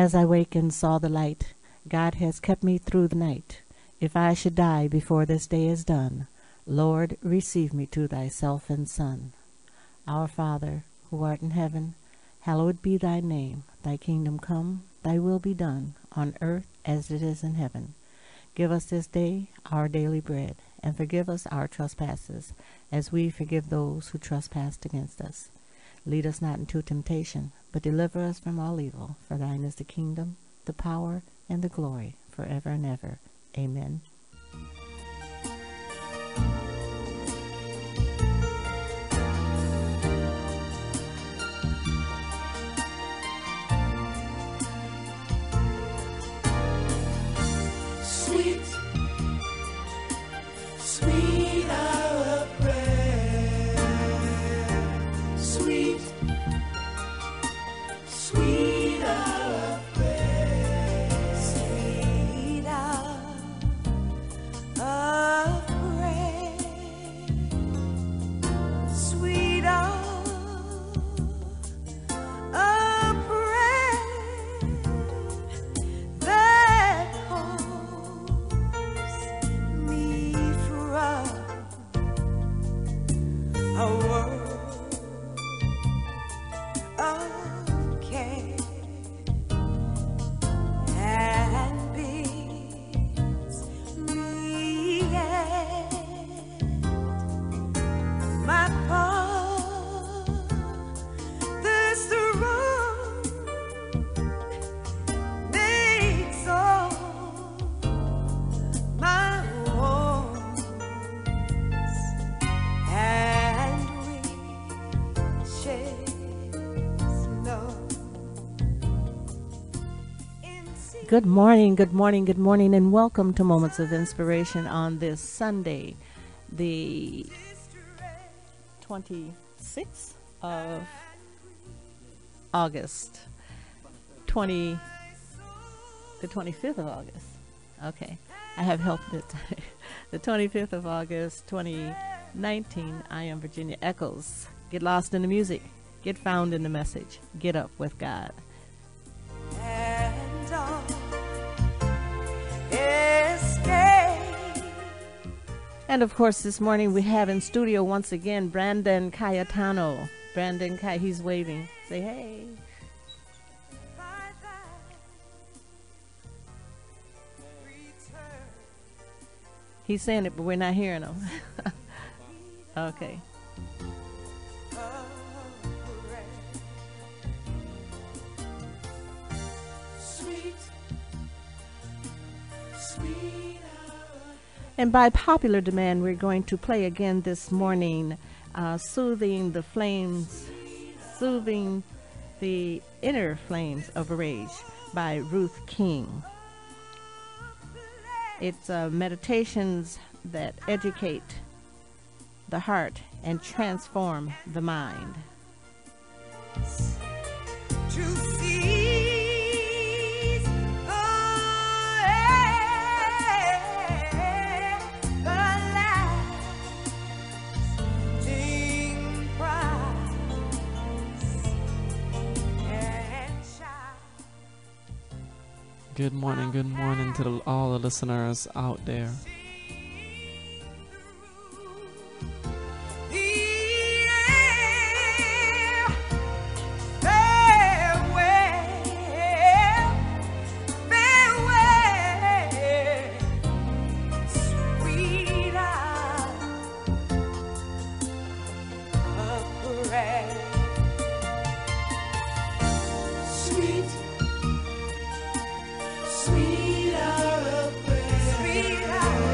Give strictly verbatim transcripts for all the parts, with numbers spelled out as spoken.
As I wake and saw the light, God has kept me through the night. If I should die before this day is done, Lord, receive me to thyself and Son. Our Father, who art in heaven, hallowed be thy name. Thy kingdom come, thy will be done, on earth as it is in heaven. Give us this day our daily bread, and forgive us our trespasses, as we forgive those who trespass against us. Lead us not into temptation, but deliver us from all evil. For thine is the kingdom, the power, and the glory, forever and ever. Amen. Sweet, sweet hour of prayer. Sweet, sweet hour of prayer. Sweet hour of prayer. Sweet hour of prayer. That holds me from a world of care and bids me at my Father's throne, makes all my wants and riches known. Good morning, good morning, good morning, and welcome to Moments of Inspiration on this Sunday, the twenty-sixth of August, twenty, the twenty-fifth of August. Okay, I have helped it. The twenty-fifth of August, twenty nineteen. I am Virginia Eccles. Get lost in the music. Get found in the message. Get up with God. And on escape. And of course, this morning we have in studio once again Brandon Cayetano. Brandon Cay, he's waving. Say hey. By thy return. He's saying it, but we're not hearing him. Okay. Sweet, sweet And by popular demand, we're going to play again this morning, uh, Soothing the Flames, Soothing the Inner Flames of Rage by Ruth King. It's uh, meditations that educate the heart and transform the mind. to seize the air, the lasting prize and shine. Good morning, good morning to the, all the listeners out there. Sweet hour of prayer. Sweet hour.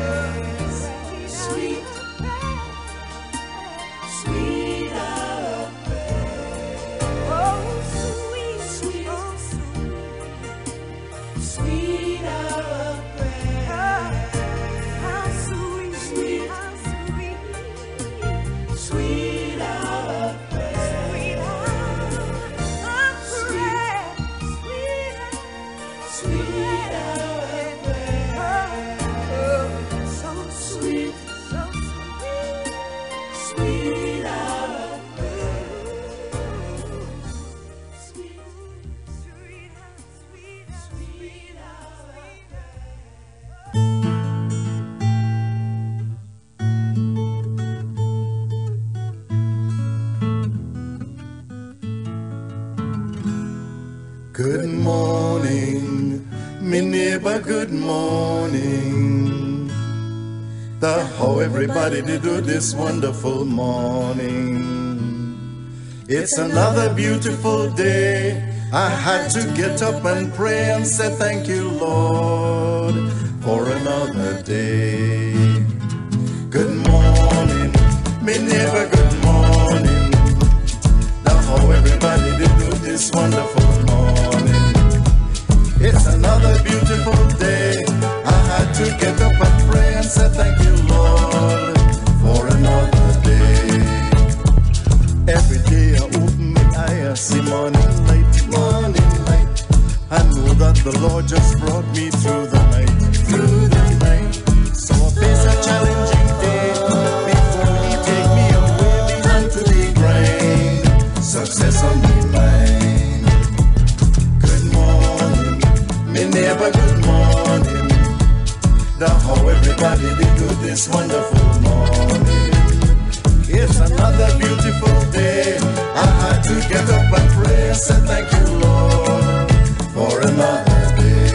Good morning, me neighbor, good morning. The how everybody did do this wonderful morning. It's another beautiful day. I had to get up and pray and say thank you, Lord, for another day. Good morning, me neighbor, good morning. The how everybody did do this wonderful morning. It's another beautiful day. I had to get up and pray and say thank you, Lord, for another day. Every day I open my eye, I see morning light, morning light. I know that the Lord just brought me through the night, through the night. So I face a challenging day before He take me away behind to the grind. Success on me mind. Good morning, me neighbor, good morning. The how everybody did do this wonderful morning. It's another beautiful day. I had to get up and pray and say thank you, Lord, for another day.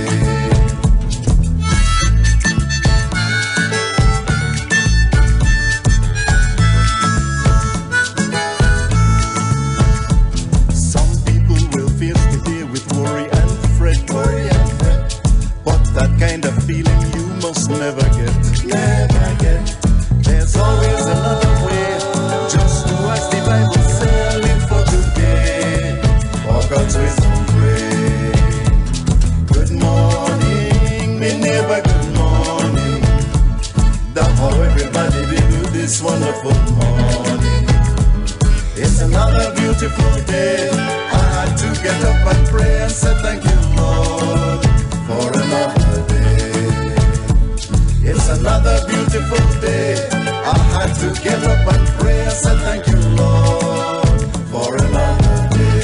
Some people will face the day with worry and fret, worry and fret. But that kind of feeling you must never get, never get. There's always another way. Just do as the Bible says, live for today, for God's ways and pray. Good morning, me neighbor, good morning. The how everybody did do this wonderful morning. It's another beautiful day. I had to get up and pray and say thank you, Lord, for another day. It's another beautiful day. I had to get up and pray and say thank you, Lord, for another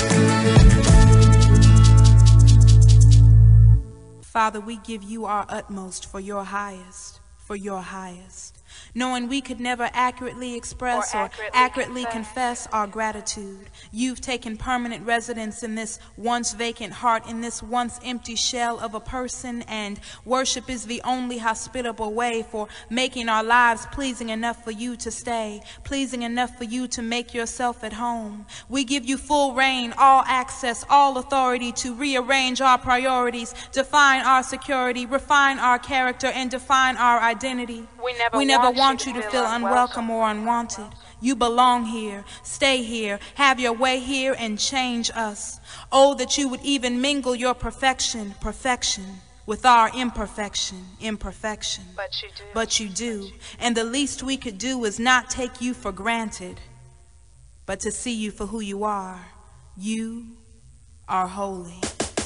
day. Father, we give you our utmost for your highest, for your highest. Knowing we could never accurately express or, or accurately, accurately confess. confess our gratitude. You've taken permanent residence in this once vacant heart, in this once empty shell of a person, and worship is the only hospitable way for making our lives pleasing enough for you to stay, pleasing enough for you to make yourself at home. We give you full reign, all access, all authority to rearrange our priorities, define our security, refine our character, and define our identity. We never, we never want, want you you to to feel feel unwelcome or unwanted. You belong here, stay here, have your way here, and change us. Oh, that you would even mingle your perfection, perfection, with our imperfection, imperfection. But you do. But you do. And the least we could do is not take you for granted, but to see you for who you are. You are holy.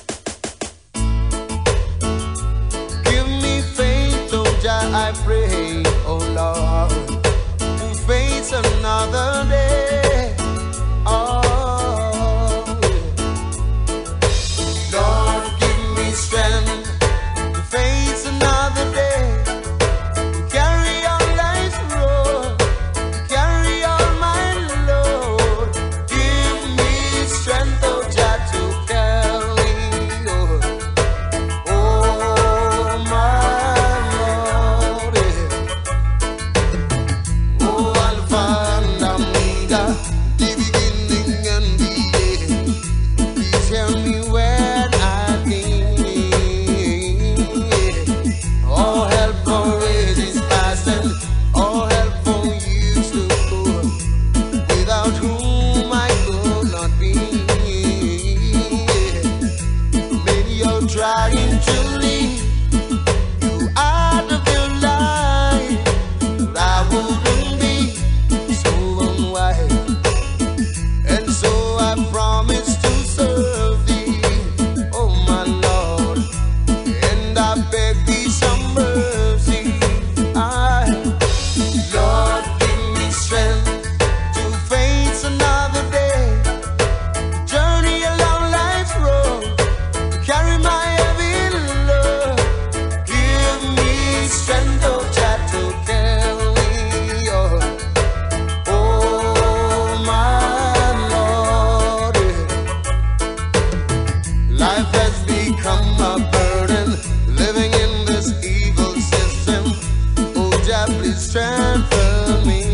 Give me faith, oh Jah, I pray, oh Lord, to face another day. Oh, Lord, give me strength to face another day. Carry on life's road, carry on my load. Give me strength, oh Jah, to carry on. Oh, my Lord, yeah. Oh, Alpha and Omega, the beginning and the end. Please help me when I need. All help for ages past and all help for years to come, without whom I could not be. Many are trying to leave you out of your life, but I wouldn't be so unwise. And so I promise to serve thee, oh my Lord, and I beg thee some mercy. I, Lord, give me strength to face another day, journey along life's road, carry my heavy load. overcome my burden, living in this evil system. Oh, Jah, please strengthen me.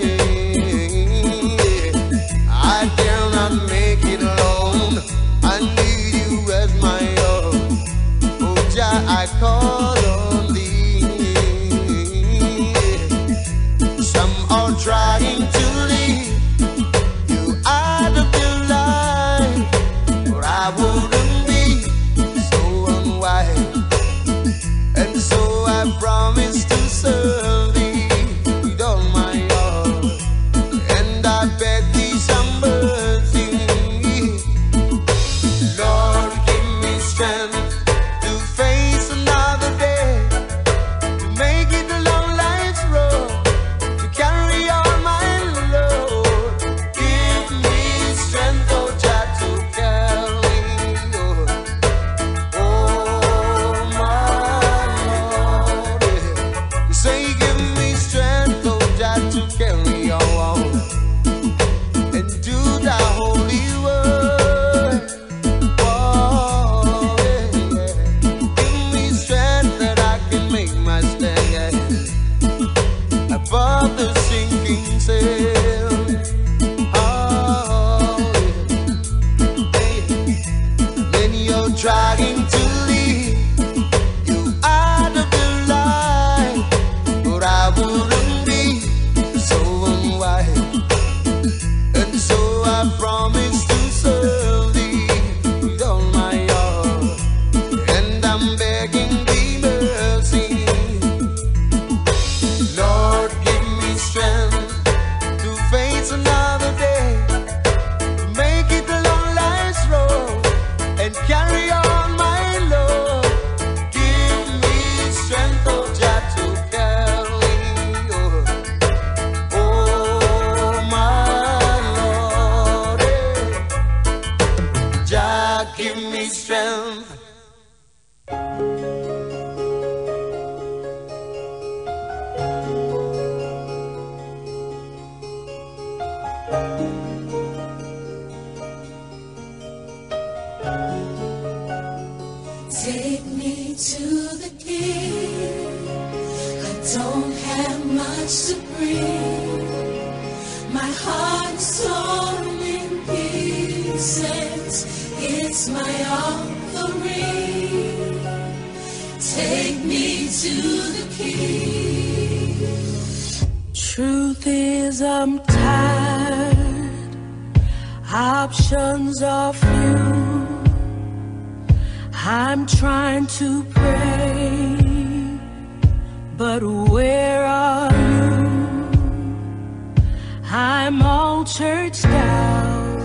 I dare not make it alone. I need you as my own. Oh, Jah, I call on thee. Some are trying to leave you out of your life, but I wouldn't be so unwise. And so I promise to serve thee with all my heart, and I beg thee some mercy. Lord, give me strength to face another day, to make it along life's road, to carry on my load. Give me strength, oh Jah, to carry on. Oh my Lord, yeah. Say, give me strength, oh Jah, to carry on and do thy holy word. Oh, yeah, yeah. Give me strength that I can make my stand above the sinking sail. Oh, yeah. Then you're trying to leave you out of your life, but I wouldn't be so unwise. And so I promise to serve thee with all my heart, and I'm begging thee mercy. Lord, give me strength to face another day, to make it along life's road and carry on my load. Give me strength, oh Jah, to carry on. Oh my Lord, eh. Jah, give me strength. Take me to the King. I don't have much to bring. My heart's torn in pieces. It's my offering. Take me to the King. Truth is, I'm tired. Options are few. I'm trying to pray, but where are you? I'm all churched out,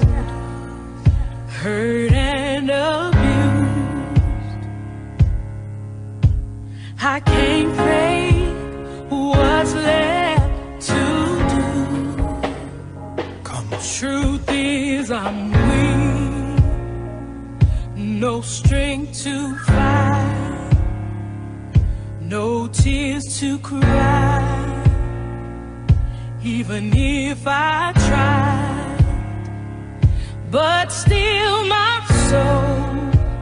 hurt and abused. I can't pray. What's left to do? Come on. Truth is, I'm weak, no strength to fight, no tears to cry. Even if I tried, but still my soul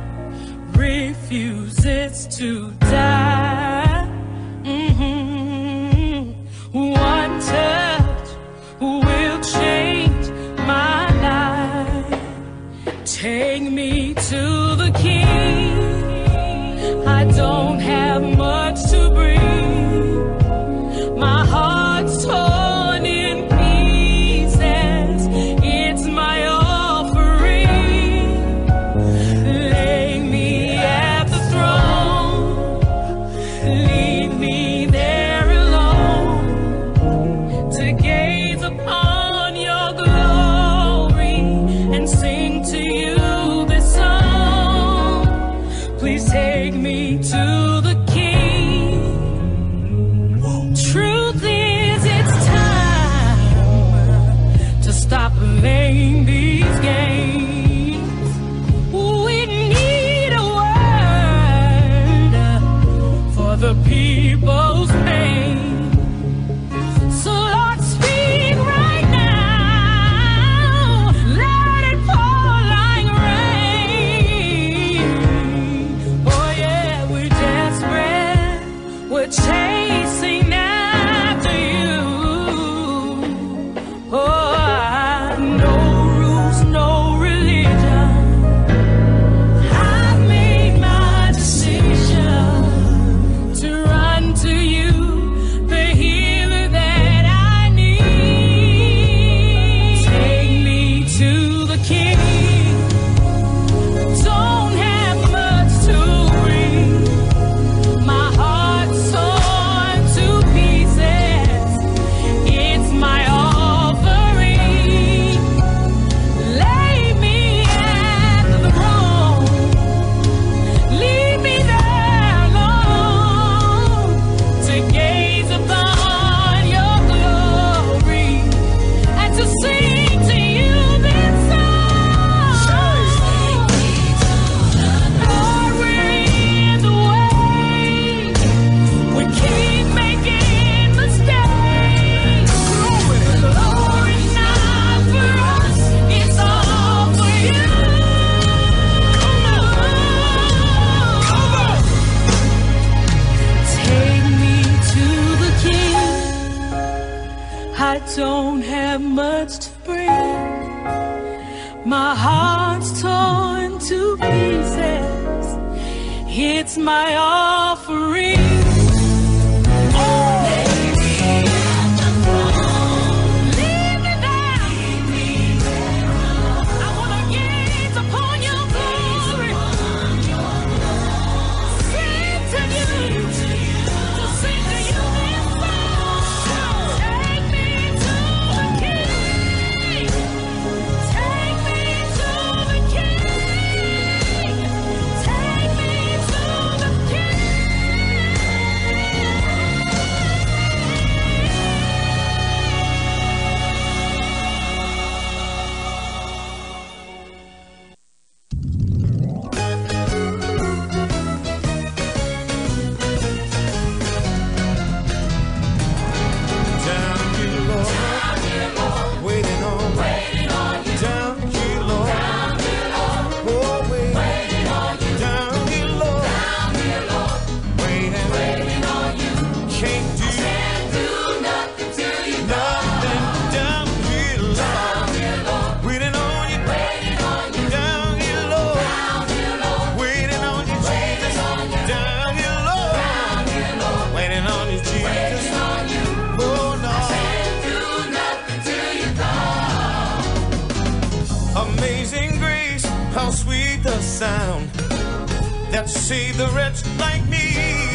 refuses to die. Mm-hmm. One touch will change my life. Take me to the King. I don't have much to bring. My heart's torn in pieces. It's my offering. Lay me at the throne. Leave me there alone to gaze upon your glory and sing to you this song. Please take me to the King. Truth is, it's time to stop playing these games. We need a word for the people's pain. So Lord, speak right now. Let it fall like rain. My heart's torn to pieces. It's my offering. Oh, maybe I've done wrong. Leave me there. Leave me there alone. I wanna gaze upon your glory. Sing to you. To sing to you this song. Take me to the King. Take me to the King. Take me to the King. Down here, Lord, waiting on, down here, Lord, oh, waiting on you, down here, Lord, waiting on you, can't do nothing down here, Lord, waiting on you, down here, Lord, waiting on you, Jesus, down here, Lord, waiting on you, Jesus. Oh, no. Amazing grace, how sweet the sound that saved the wretch like me.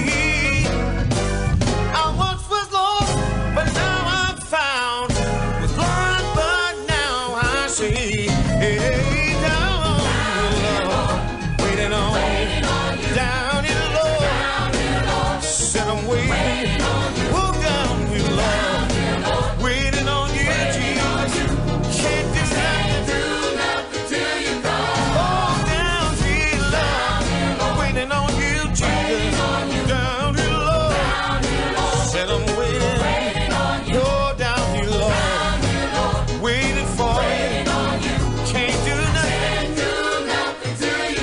I once was lost, but now I'm found. Was blind, but now I see. Hey, down here, Lord, waiting on, down here, Lord, said I'm waiting. Oh, down here, Lord, waiting on you, Jesus. Can't do nothing till you come. Oh, down here, Lord, waiting on you, Jesus. Down here, Lord, said I'm waiting. Oh, down here, Lord, waiting for you. Can't do nothing till you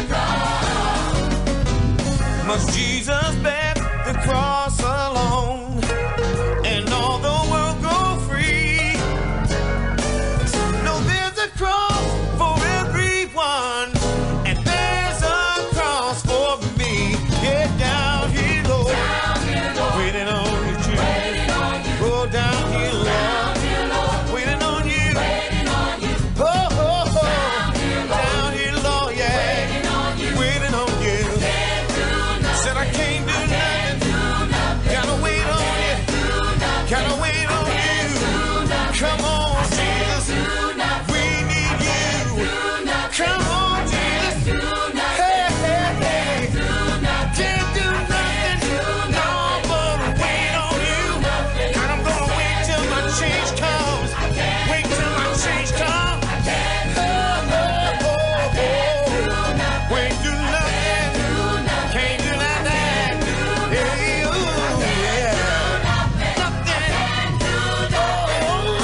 come. Must Jesus bear the cross alone, and all the world go free? No, there's a cross for everyone, and there's a cross for me. Yeah, down here, Lord, waiting on you, Jesus. Oh, down here, Lord, waiting on you. Oh, oh, oh, down here, Lord, yeah, waiting on you. Said I can't do nothing, gotta wait on you, gotta wait on you. Come on, Jesus, we need you. Come on, Jesus, hey, hey, hey. Can't do nothing, no, but wait on you. And I'm gonna wait till my change comes, wait till my change comes. Oh, oh, oh, oh. Wait, do nothing, can't do nothing. Hey, ooh, yeah. Nothing. Oh,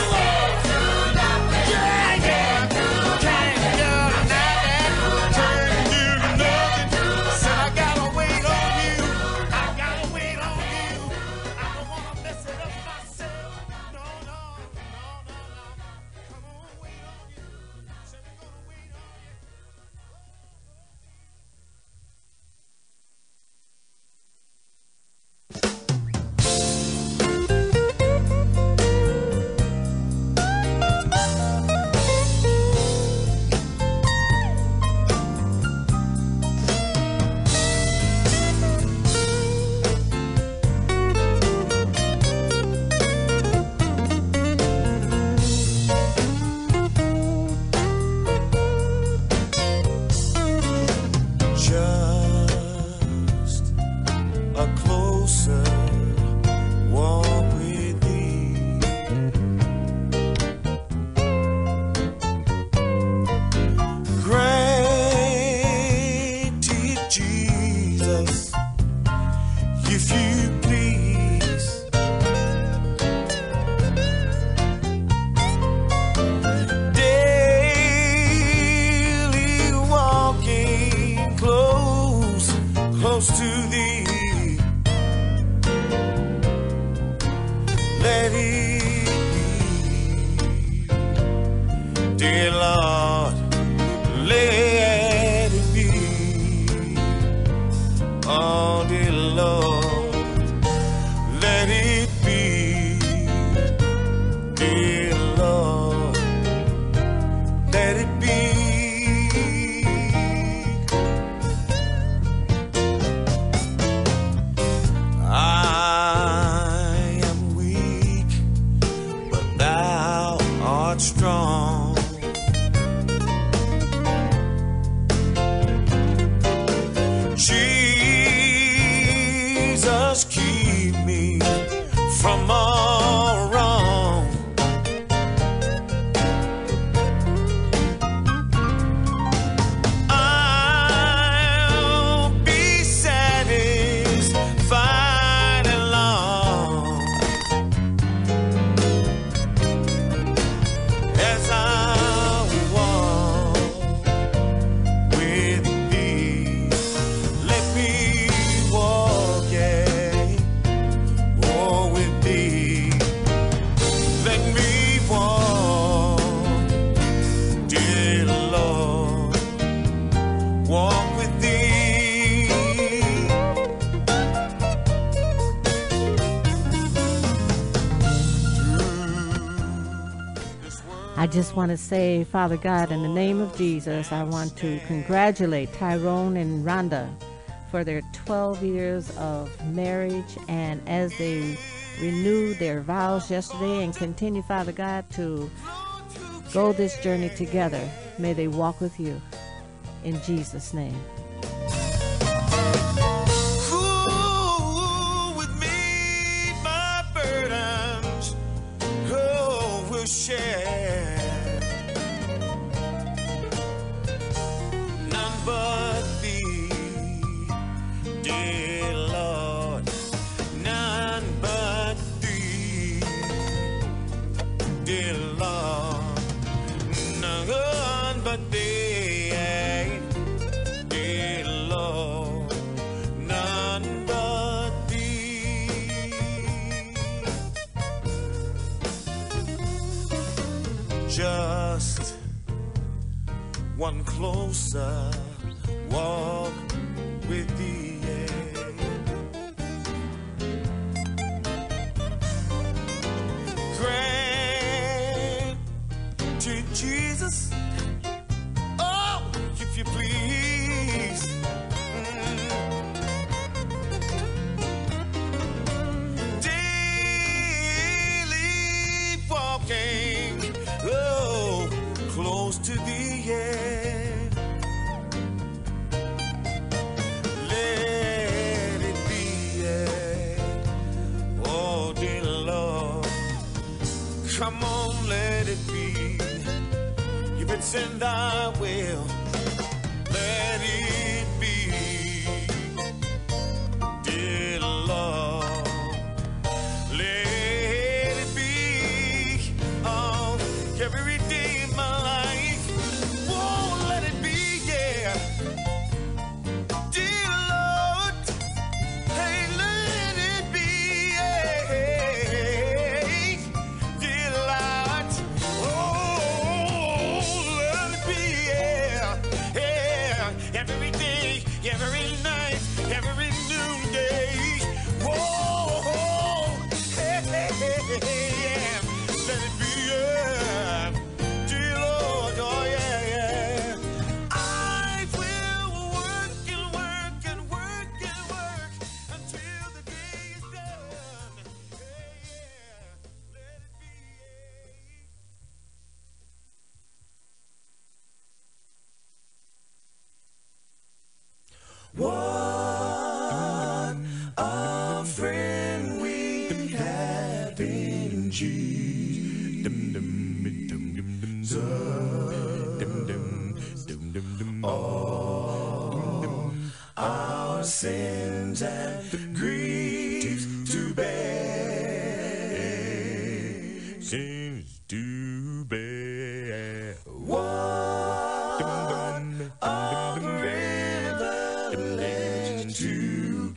yeah, yeah. Can't do nothing. Can't do nothing. Said I gotta wait on you. I gotta wait on you. I don't wanna mess it up myself. No, no, no, no, no. Come on, wait on you. Said we're gonna wait on you. Just a closer walk with thee. Great Jesus, if you please. Daily walking close, close to thee. Let it be, dear Lord, just keep me from all wrong. I'll be satisfied and long as I walk with thee. Let me walk, yeah, walk with thee. Let me walk, dear Lord, walk with thee. I just want to say, Father God, in the name of Jesus, I want to congratulate Tyrone and Rhonda for their twelve years of marriage, and as they renewed their vows yesterday and continue, Father God, to go this journey together, may they walk with you. In Jesus' name. Who with me my burdens, oh, will share. None but thee, dear Lord, none but thee, dear Lord, none but thee, dear Lord, none but thee. Just one closer walk with thee, yeah. Grant to Jesus, oh, if you please, mm. Daily walking, oh, close to thee, yeah. Let it be, yeah. Oh, dear Lord, come on, let it be. If it's in thy will, let it be, dear Lord, let it be. Oh, every day of my life, oh, let it be, yeah, dear Lord, hey, let it be, yeah, dear Lord, oh, let it be, yeah, yeah, every day, every night, every noonday, whoa, hey, hey, hey, hey, yeah, let it be, yeah, dear Lord, oh yeah, yeah. I will work and work and work and work until the day is done. Hey, yeah, let it be, yeah. What a friend we have in Jesus. All our sins and griefs to bear. Sins to bear. What a privilege to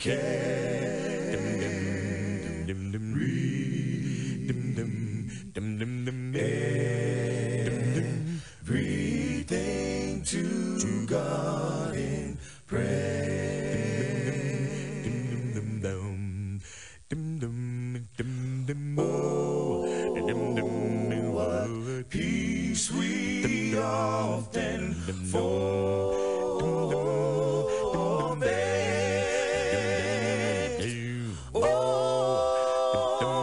carry everything to God in prayer. Oh, what peace we often forfeit. Oh,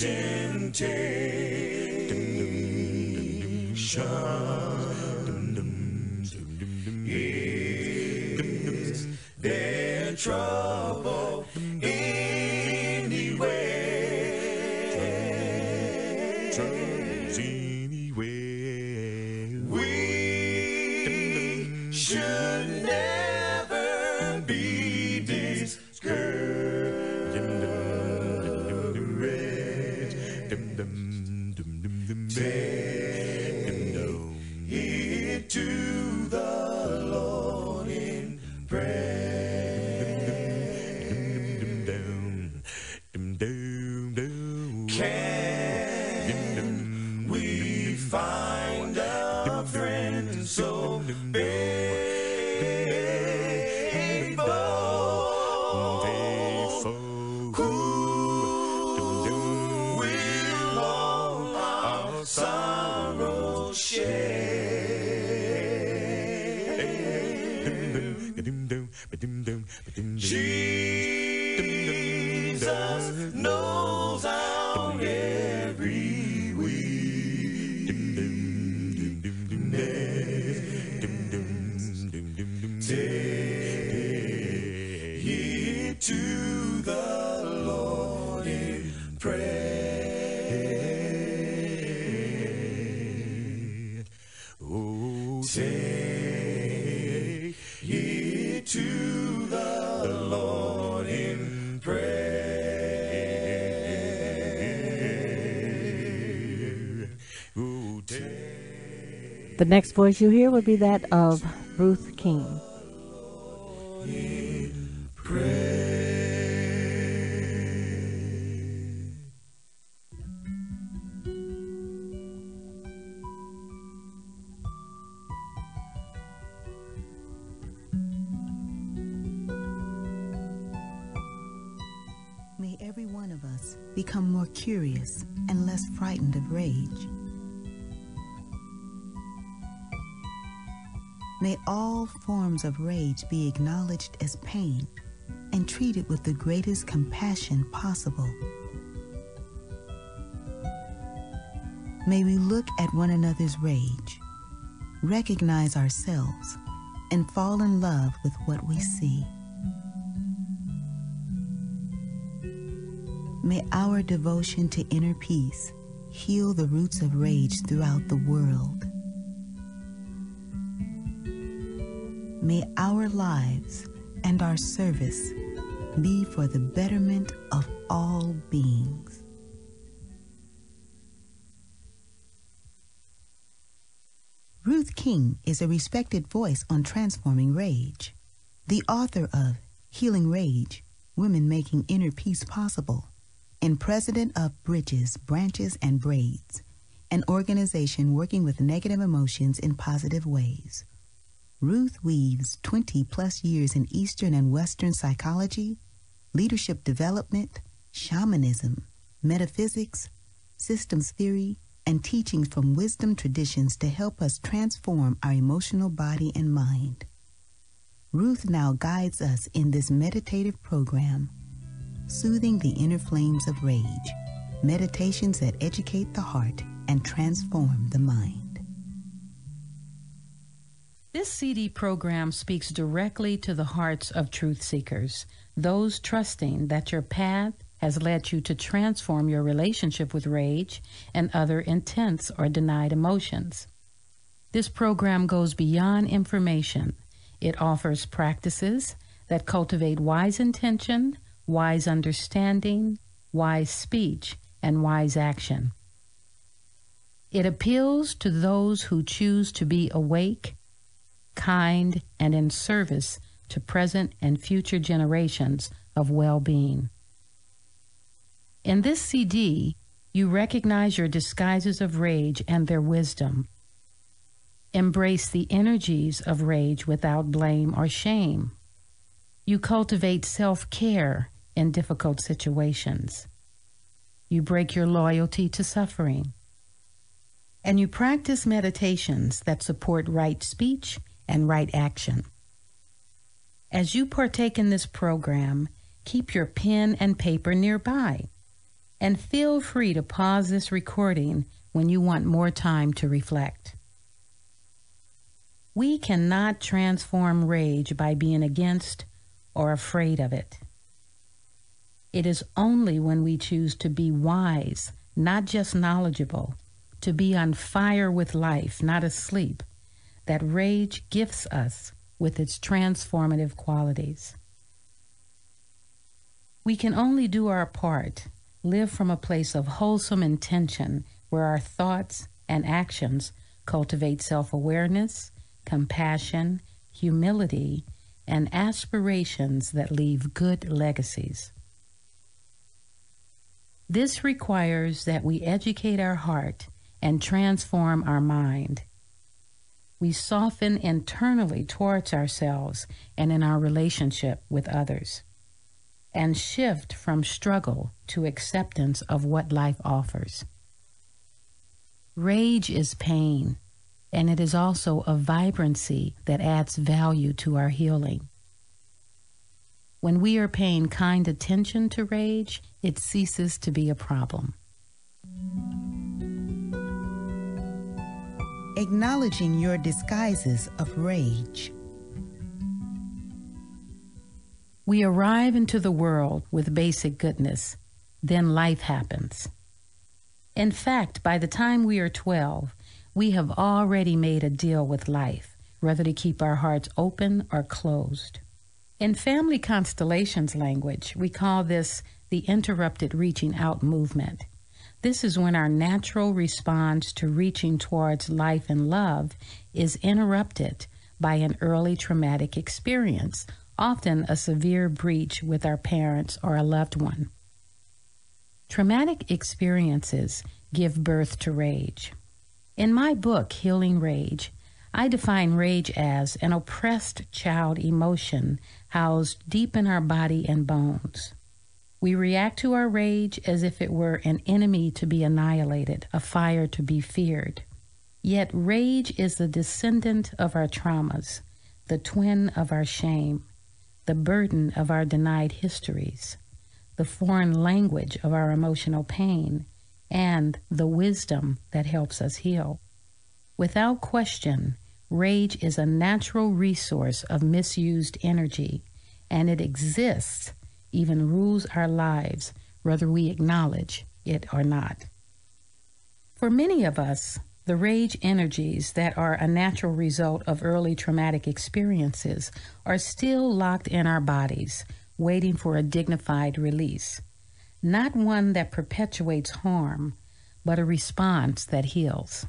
Is there trouble anywhere? Troubles anywhere. We should never be discouraged. Take it to the Lord in prayer. Can we find a friend so faithful who will all our sorrow share? Jesus knows our every weakness. Take it to the Lord in prayer. Oh, take it to the Lord in prayer. Oh, take The next voice you hear would be that of Ruth King. in prayer. May every one of us become more curious and less frightened of rage. May all forms of rage be acknowledged as pain and treated with the greatest compassion possible. May we look at one another's rage, recognize ourselves, and fall in love with what we see. May our devotion to inner peace heal the roots of rage throughout the world. May our lives and our service be for the betterment of all beings. Ruth King is a respected voice on transforming rage. The author of Healing Rage, Women Making Inner Peace Possible, and president of Bridges, Branches, and Braids, an organization working with negative emotions in positive ways. Ruth weaves twenty-plus years in Eastern and Western psychology, leadership development, shamanism, metaphysics, systems theory, and teachings from wisdom traditions to help us transform our emotional body and mind. Ruth now guides us in this meditative program, Soothing the Inner Flames of Rage, meditations that educate the heart and transform the mind. This C D program speaks directly to the hearts of truth seekers, those trusting that your path has led you to transform your relationship with rage and other intense or denied emotions. This program goes beyond information. It offers practices that cultivate wise intention, wise understanding, wise speech, and wise action. It appeals to those who choose to be awake, kind, and in service to present and future generations of well-being. In this C D, you recognize your disguises of rage and their wisdom. Embrace the energies of rage without blame or shame. You cultivate self-care in difficult situations. You break your loyalty to suffering. And you practice meditations that support right speech and right action. As you partake in this program, keep your pen and paper nearby. And feel free to pause this recording when you want more time to reflect. We cannot transform rage by being against or afraid of it. It is only when we choose to be wise, not just knowledgeable, to be on fire with life, not asleep, that rage gifts us with its transformative qualities. We can only do our part, live from a place of wholesome intention where our thoughts and actions cultivate self-awareness, compassion, humility, and aspirations that leave good legacies. This requires that we educate our heart and transform our mind. We soften internally towards ourselves and in our relationship with others, and shift from struggle to acceptance of what life offers. Rage is pain, and it is also a vibrancy that adds value to our healing. When we are paying kind attention to rage, it ceases to be a problem. Acknowledging your disguises of rage. We arrive into the world with basic goodness, then life happens. In fact, by the time we are twelve, we have already made a deal with life, whether to keep our hearts open or closed. In family constellations language, we call this the interrupted reaching out movement. This is when our natural response to reaching towards life and love is interrupted by an early traumatic experience, often a severe breach with our parents or a loved one. Traumatic experiences give birth to rage. In my book, Healing Rage, I define rage as an oppressed child emotion housed deep in our body and bones. We react to our rage as if it were an enemy to be annihilated, a fire to be feared. Yet rage is the descendant of our traumas, the twin of our shame, the burden of our denied histories, the foreign language of our emotional pain, and the wisdom that helps us heal. Without question, rage is a natural resource of misused energy, and it exists, even rules our lives, whether we acknowledge it or not. For many of us, the rage energies that are a natural result of early traumatic experiences are still locked in our bodies, waiting for a dignified release. Not one that perpetuates harm, but a response that heals.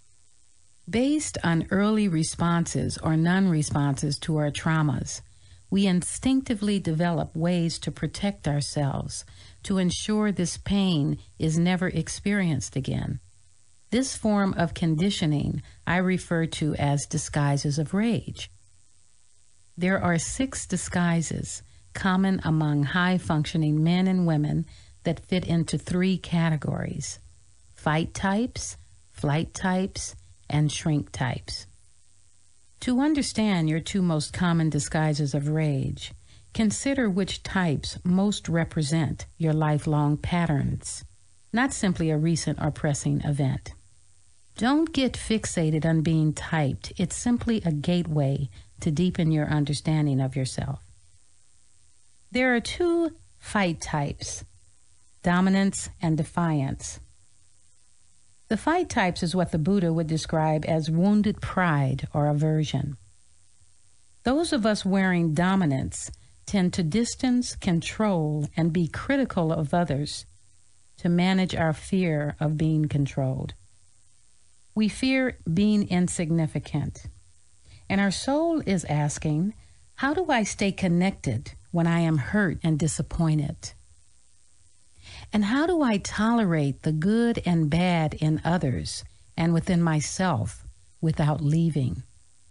Based on early responses or non-responses to our traumas, we instinctively develop ways to protect ourselves, to ensure this pain is never experienced again. This form of conditioning I refer to as disguises of rage. There are six disguises common among high-functioning men and women that fit into three categories: fight types, flight types, and shrink types. To understand your two most common disguises of rage, consider which types most represent your lifelong patterns, not simply a recent or pressing event. Don't get fixated on being typed. It's simply a gateway to deepen your understanding of yourself. There are two fight types, dominance and defiance. The fight types is what the Buddha would describe as wounded pride or aversion. Those of us wearing dominance tend to distance, control, and be critical of others to manage our fear of being controlled. We fear being insignificant, and our soul is asking, how do I stay connected when I am hurt and disappointed? And how do I tolerate the good and bad in others and within myself without leaving?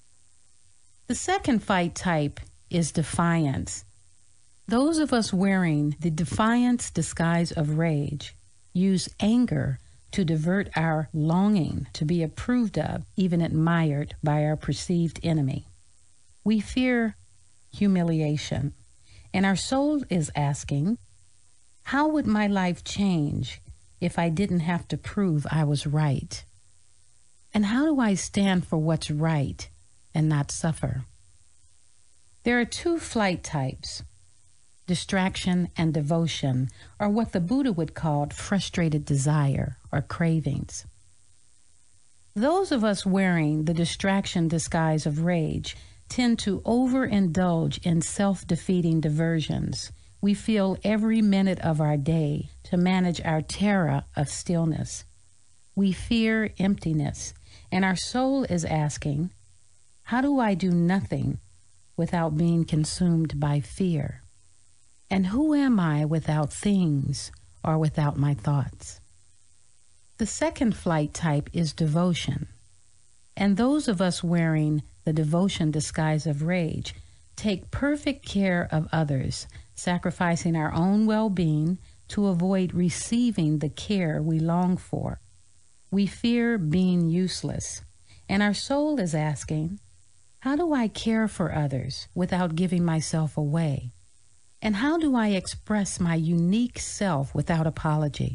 The second fight type is defiance. Those of us wearing the defiance disguise of rage use anger to divert our longing to be approved of, even admired by our perceived enemy. We fear humiliation, and our soul is asking, How would my life change if I didn't have to prove I was right? And how do I stand for what's right and not suffer? There are two flight types. Distraction and devotion are what the Buddha would call frustrated desire or cravings. Those of us wearing the distraction disguise of rage tend to overindulge in self-defeating diversions. We fill every minute of our day to manage our terror of stillness. We fear emptiness, and our soul is asking, how do I do nothing without being consumed by fear? And who am I without things or without my thoughts? The second flight type is devotion. And those of us wearing the devotion disguise of rage take perfect care of others, sacrificing our own well-being to avoid receiving the care we long for. We fear being useless, and our soul is asking, how do I care for others without giving myself away? And how do I express my unique self without apology?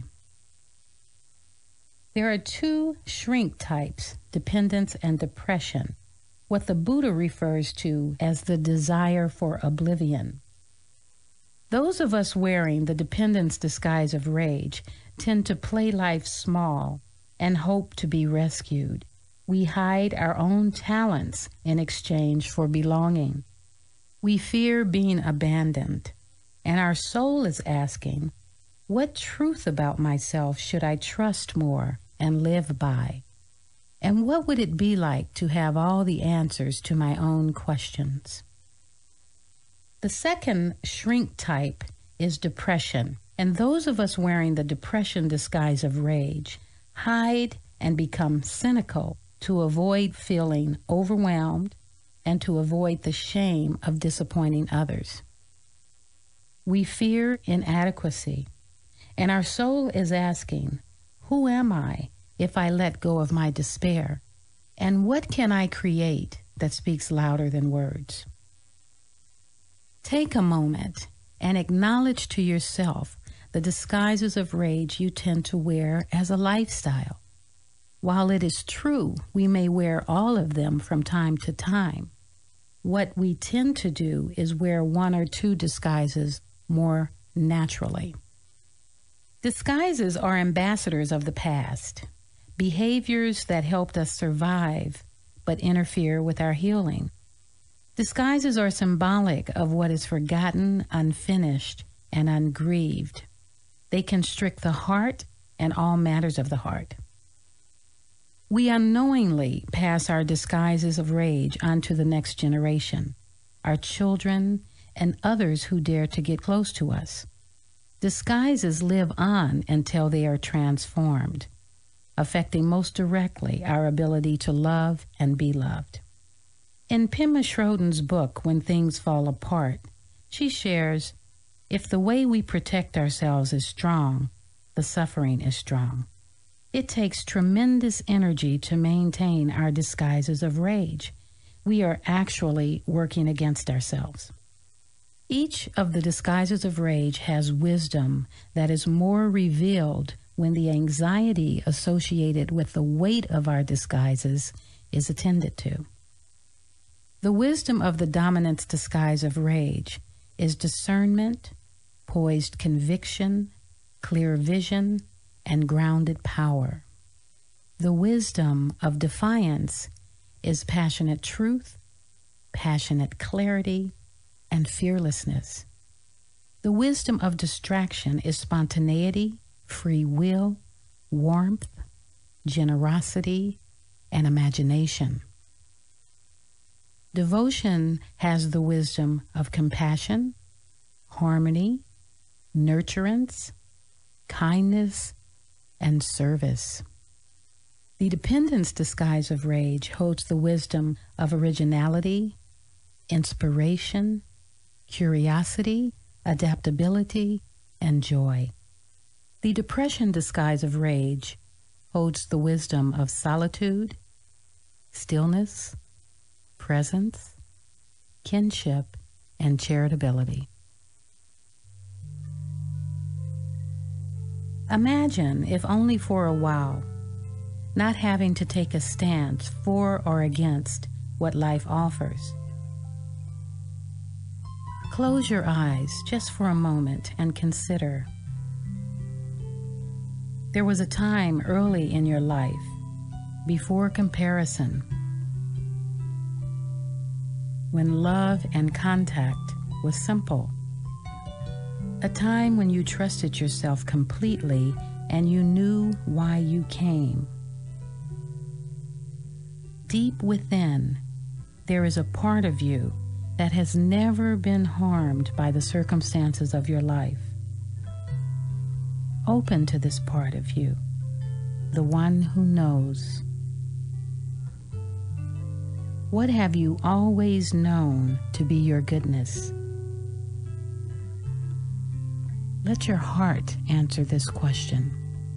There are two shrink types, dependence and depression, what the Buddha refers to as the desire for oblivion. Those of us wearing the dependence disguise of rage tend to play life small and hope to be rescued. We hide our own talents in exchange for belonging. We fear being abandoned, and our soul is asking, what truth about myself should I trust more and live by? And what would it be like to have all the answers to my own questions? The second shrink type is depression, and those of us wearing the depression disguise of rage hide and become cynical to avoid feeling overwhelmed and to avoid the shame of disappointing others. We fear inadequacy, and our soul is asking, who am I if I let go of my despair? And what can I create that speaks louder than words? Take a moment and acknowledge to yourself the disguises of rage you tend to wear as a lifestyle. While it is true we may wear all of them from time to time, what we tend to do is wear one or two disguises more naturally. Disguises are ambassadors of the past, behaviors that helped us survive but interfere with our healing. Disguises are symbolic of what is forgotten, unfinished, and ungrieved. They constrict the heart and all matters of the heart. We unknowingly pass our disguises of rage onto the next generation, our children, and others who dare to get close to us. Disguises live on until they are transformed, affecting most directly our ability to love and be loved. In Pema Schroden's book, When Things Fall Apart, she shares, if the way we protect ourselves is strong, the suffering is strong. It takes tremendous energy to maintain our disguises of rage. We are actually working against ourselves. Each of the disguises of rage has wisdom that is more revealed when the anxiety associated with the weight of our disguises is attended to. The wisdom of the dominance disguise of rage is discernment, poised conviction, clear vision, and grounded power. The wisdom of defiance is passionate truth, passionate clarity, and fearlessness. The wisdom of distraction is spontaneity, free will, warmth, generosity, and imagination. Devotion has the wisdom of compassion, harmony, nurturance, kindness, and service. The dependence disguise of rage holds the wisdom of originality, inspiration, curiosity, adaptability, and joy. The depression disguise of rage holds the wisdom of solitude, stillness, presence, kinship, and charitability. Imagine, if only for a while, not having to take a stance for or against what life offers. Close your eyes just for a moment and consider. There was a time early in your life, before comparison, when love and contact was simple. A time when you trusted yourself completely and you knew why you came. Deep within, there is a part of you that has never been harmed by the circumstances of your life. Open to this part of you, the one who knows. What have you always known to be your goodness? Let your heart answer this question.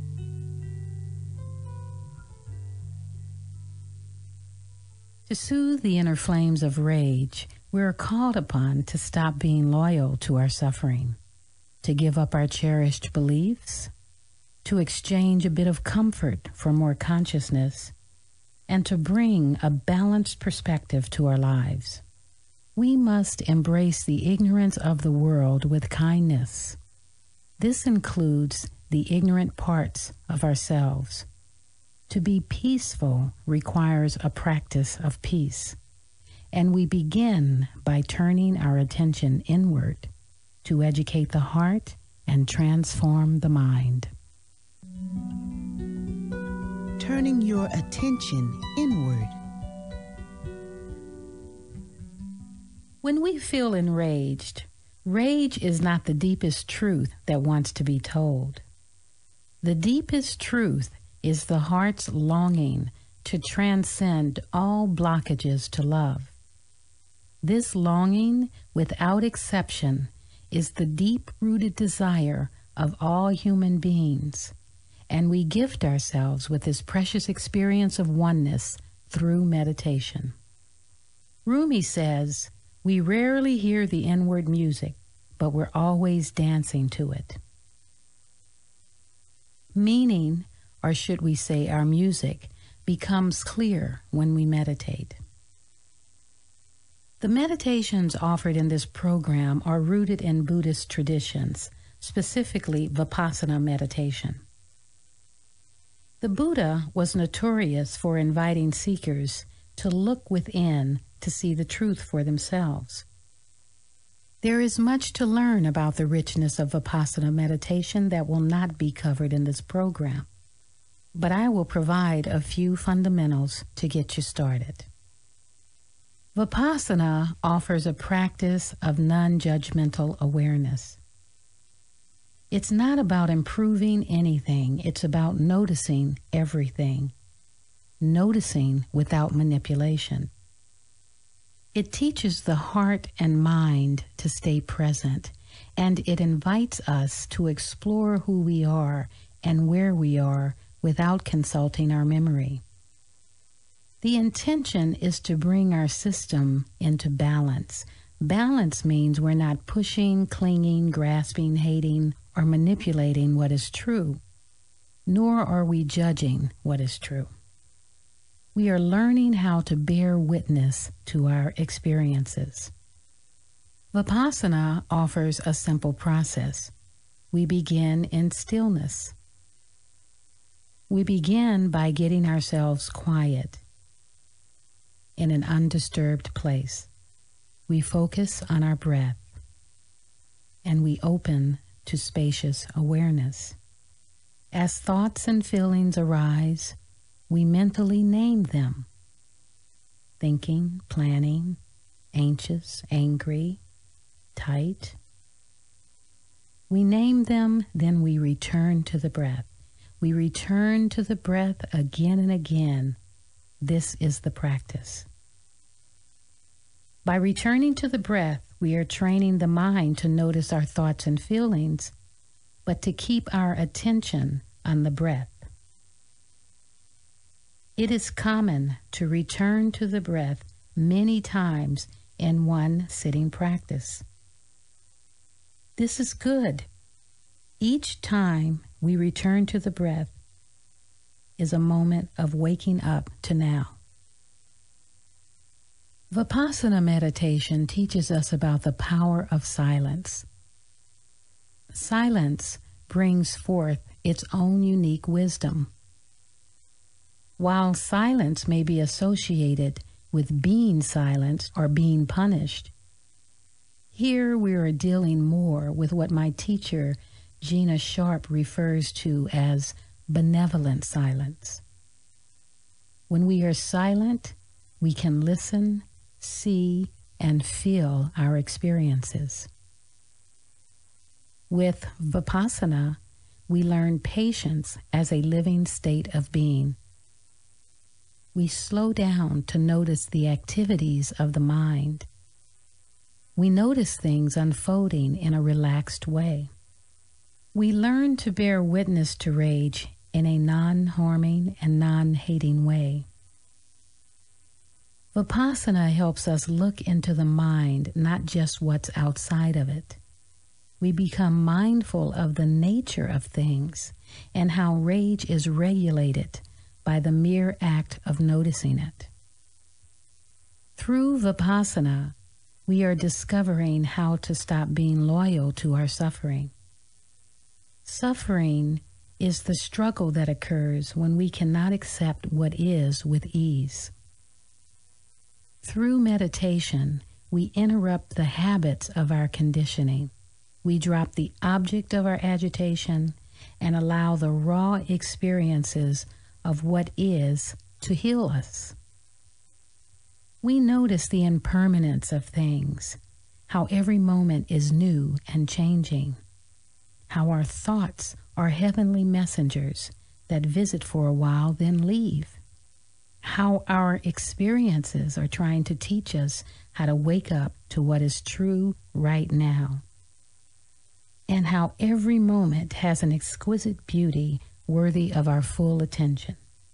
To soothe the inner flames of rage, we are called upon to stop being loyal to our suffering, to give up our cherished beliefs, to exchange a bit of comfort for more consciousness, and to bring a balanced perspective to our lives. We must embrace the ignorance of the world with kindness. This includes the ignorant parts of ourselves. To be peaceful requires a practice of peace, and we begin by turning our attention inward to educate the heart and transform the mind. Turning your attention inward. When we feel enraged, rage is not the deepest truth that wants to be told. The deepest truth is the heart's longing to transcend all blockages to love. This longing, without exception, is the deep-rooted desire of all human beings, and we gift ourselves with this precious experience of oneness through meditation. Rumi says, "We rarely hear the inward music, but we're always dancing to it." Meaning, or should we say our music, becomes clear when we meditate. The meditations offered in this program are rooted in Buddhist traditions, specifically Vipassana meditation. The Buddha was notorious for inviting seekers to look within to see the truth for themselves. There is much to learn about the richness of Vipassana meditation that will not be covered in this program, but I will provide a few fundamentals to get you started. Vipassana offers a practice of non-judgmental awareness. It's not about improving anything, it's about noticing everything, noticing without manipulation. It teaches the heart and mind to stay present, and it invites us to explore who we are and where we are without consulting our memory. The intention is to bring our system into balance. Balance means we're not pushing, clinging, grasping, hating, or manipulating what is true, nor are we judging what is true. We are learning how to bear witness to our experiences. Vipassana offers a simple process. We begin in stillness. We begin by getting ourselves quiet in an undisturbed place. We focus on our breath, and we open to spacious awareness. As thoughts and feelings arise, we mentally name them. Thinking, planning, anxious, angry, tight. We name them, then we return to the breath. We return to the breath again and again. This is the practice. By returning to the breath, we are training the mind to notice our thoughts and feelings, but to keep our attention on the breath. It is common to return to the breath many times in one sitting practice. This is good. Each time we return to the breath is a moment of waking up to now. Vipassana meditation teaches us about the power of silence. Silence brings forth its own unique wisdom. While silence may be associated with being silenced or being punished, here we are dealing more with what my teacher Gina Sharp refers to as benevolent silence. When we are silent, we can listen, see, and feel our experiences. With Vipassana, we learn patience as a living state of being. We slow down to notice the activities of the mind. We notice things unfolding in a relaxed way. We learn to bear witness to rage in a non-harming and non-hating way. Vipassana helps us look into the mind, not just what's outside of it. We become mindful of the nature of things and how rage is regulated by the mere act of noticing it. Through Vipassana, we are discovering how to stop being loyal to our suffering. Suffering is the struggle that occurs when we cannot accept what is with ease. Through meditation, we interrupt the habits of our conditioning. We drop the object of our agitation and allow the raw experiences of what is to heal us. We notice the impermanence of things, how every moment is new and changing, how our thoughts are heavenly messengers that visit for a while then leave, how our experiences are trying to teach us how to wake up to what is true right now, and how every moment has an exquisite beauty worthy of our full attention.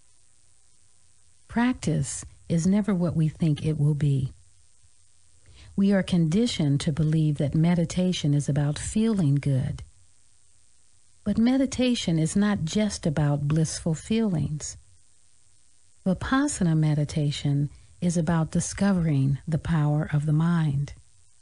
Practice is never what we think it will be. We are conditioned to believe that meditation is about feeling good. But meditation is not just about blissful feelings. Vipassana meditation is about discovering the power of the mind.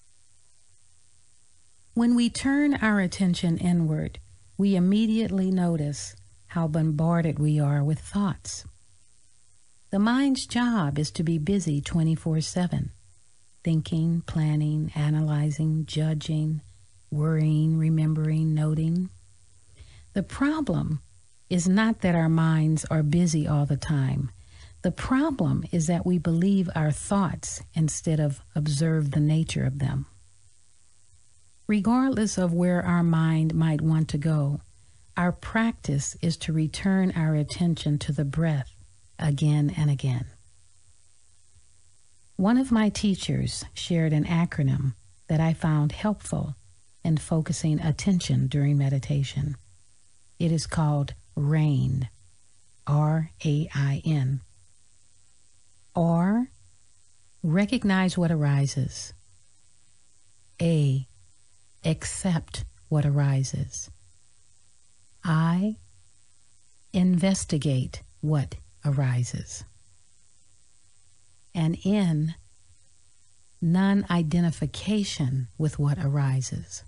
When we turn our attention inward, we immediately notice how bombarded we are with thoughts. The mind's job is to be busy twenty-four seven, thinking, planning, analyzing, judging, worrying, remembering, noting. The problem is not that our minds are busy all the time. The problem is that we believe our thoughts instead of observe the nature of them. Regardless of where our mind might want to go, our practice is to return our attention to the breath again and again. One of my teachers shared an acronym that I found helpful in focusing attention during meditation. It is called RAIN, R A I N. R, recognize what arises. A, accept what arises. I, investigate what arises. And N, non-identification with what arises.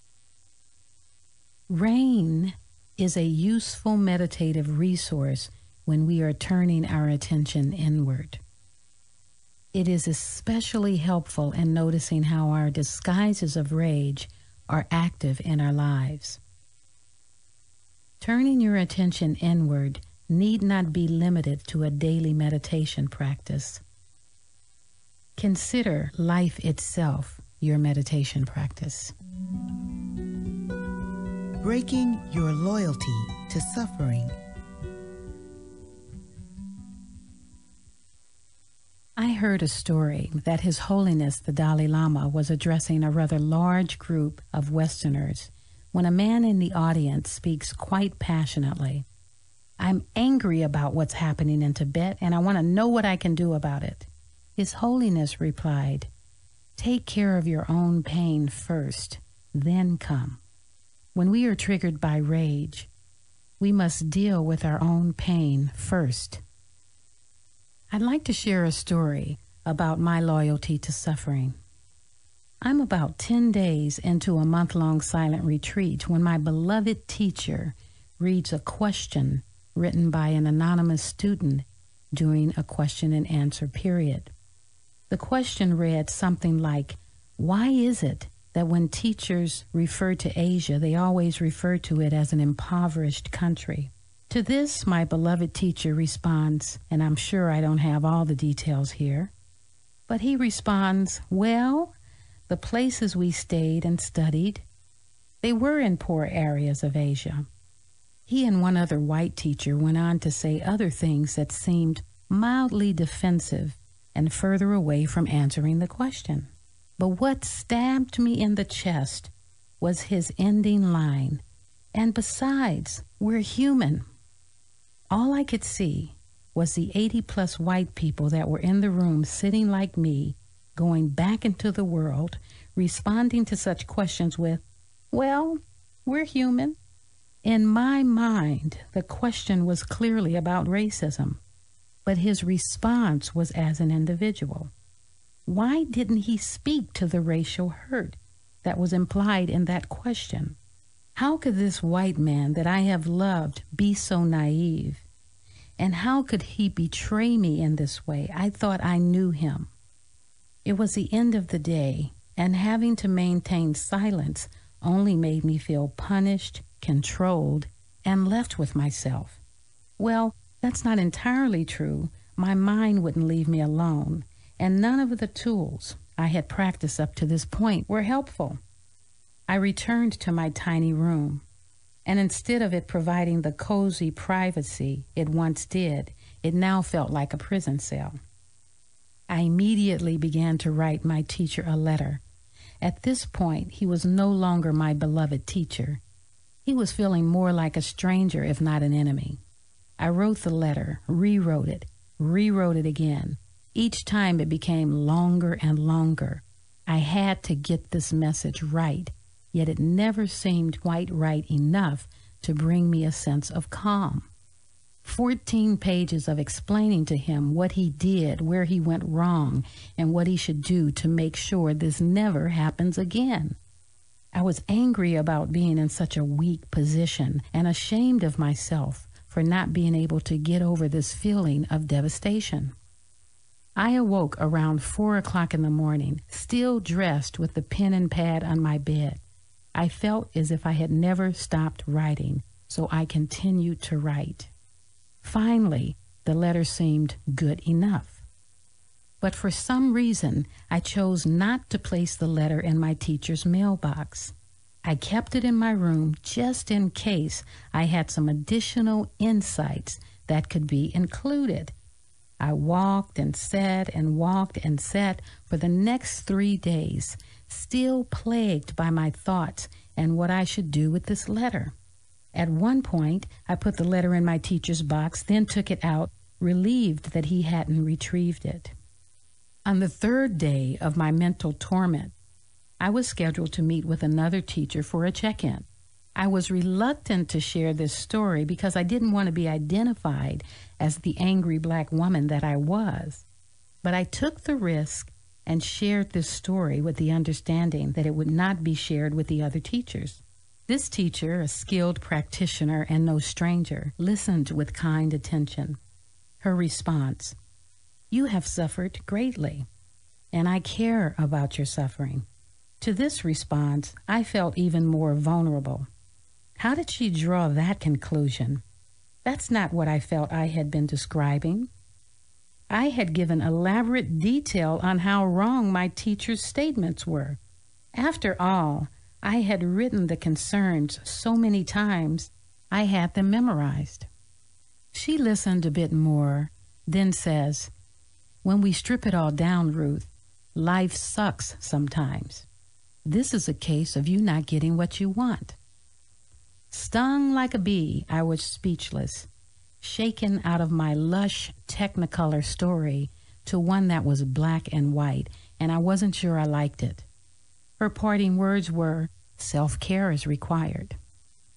RAIN is a useful meditative resource when we are turning our attention inward. It is especially helpful in noticing how our disguises of rage are active in our lives. Turning your attention inward need not be limited to a daily meditation practice. Consider life itself your meditation practice. Breaking your loyalty to suffering. I heard a story that His Holiness the Dalai Lama was addressing a rather large group of Westerners when a man in the audience speaks quite passionately. I'm angry about what's happening in Tibet, and I want to know what I can do about it. His Holiness replied, "Take care of your own pain first, then come." When we are triggered by rage, we must deal with our own pain first. I'd like to share a story about my loyalty to suffering. I'm about ten days into a month-long silent retreat when my beloved teacher reads a question written by an anonymous student during a question and answer period. The question read something like, "Why is it that when teachers refer to Asia, they always refer to it as an impoverished country?" To this, my beloved teacher responds, and I'm sure I don't have all the details here, but he responds, "Well, the places we stayed and studied, they were in poor areas of Asia." He and one other white teacher went on to say other things that seemed mildly defensive and further away from answering the question. But what stabbed me in the chest was his ending line, "And besides, we're human." All I could see was the eighty-plus white people that were in the room sitting like me, going back into the world, responding to such questions with, "Well, we're human." In my mind, the question was clearly about racism, but his response was as an individual. Why didn't he speak to the racial hurt that was implied in that question? How could this white man that I have loved be so naive? And how could he betray me in this way? I thought I knew him. It was the end of the day, and having to maintain silence only made me feel punished, controlled, and left with myself. Well, that's not entirely true. My mind wouldn't leave me alone, and none of the tools I had practiced up to this point were helpful. I returned to my tiny room, and instead of it providing the cozy privacy it once did, it now felt like a prison cell. I immediately began to write my teacher a letter. At this point, he was no longer my beloved teacher. He was feeling more like a stranger, if not an enemy. I wrote the letter, rewrote it, rewrote it again. Each time it became longer and longer. I had to get this message right, yet it never seemed quite right enough to bring me a sense of calm. Fourteen pages of explaining to him what he did, where he went wrong, and what he should do to make sure this never happens again. I was angry about being in such a weak position and ashamed of myself for not being able to get over this feeling of devastation. I awoke around four o'clock in the morning, still dressed with the pen and pad on my bed. I felt as if I had never stopped writing, so I continued to write. Finally, the letter seemed good enough. But for some reason, I chose not to place the letter in my teacher's mailbox. I kept it in my room just in case I had some additional insights that could be included. I walked and sat and walked and sat for the next three days, still plagued by my thoughts and what I should do with this letter. At one point, I put the letter in my teacher's box, then took it out, relieved that he hadn't retrieved it. On the third day of my mental torment, I was scheduled to meet with another teacher for a check-in. I was reluctant to share this story because I didn't want to be identified as the angry black woman that I was. But I took the risk and shared this story with the understanding that it would not be shared with the other teachers. This teacher, a skilled practitioner and no stranger, listened with kind attention. Her response, "You have suffered greatly, and I care about your suffering." To this response, I felt even more vulnerable. How did she draw that conclusion? That's not what I felt I had been describing. I had given elaborate detail on how wrong my teacher's statements were. After all, I had written the concerns so many times, I had them memorized. She listened a bit more, then says, "When we strip it all down, Ruth, life sucks sometimes. This is a case of you not getting what you want." Stung like a bee, I was speechless, shaken out of my lush technicolor story to one that was black and white, and I wasn't sure I liked it. Her parting words were, "Self-care is required."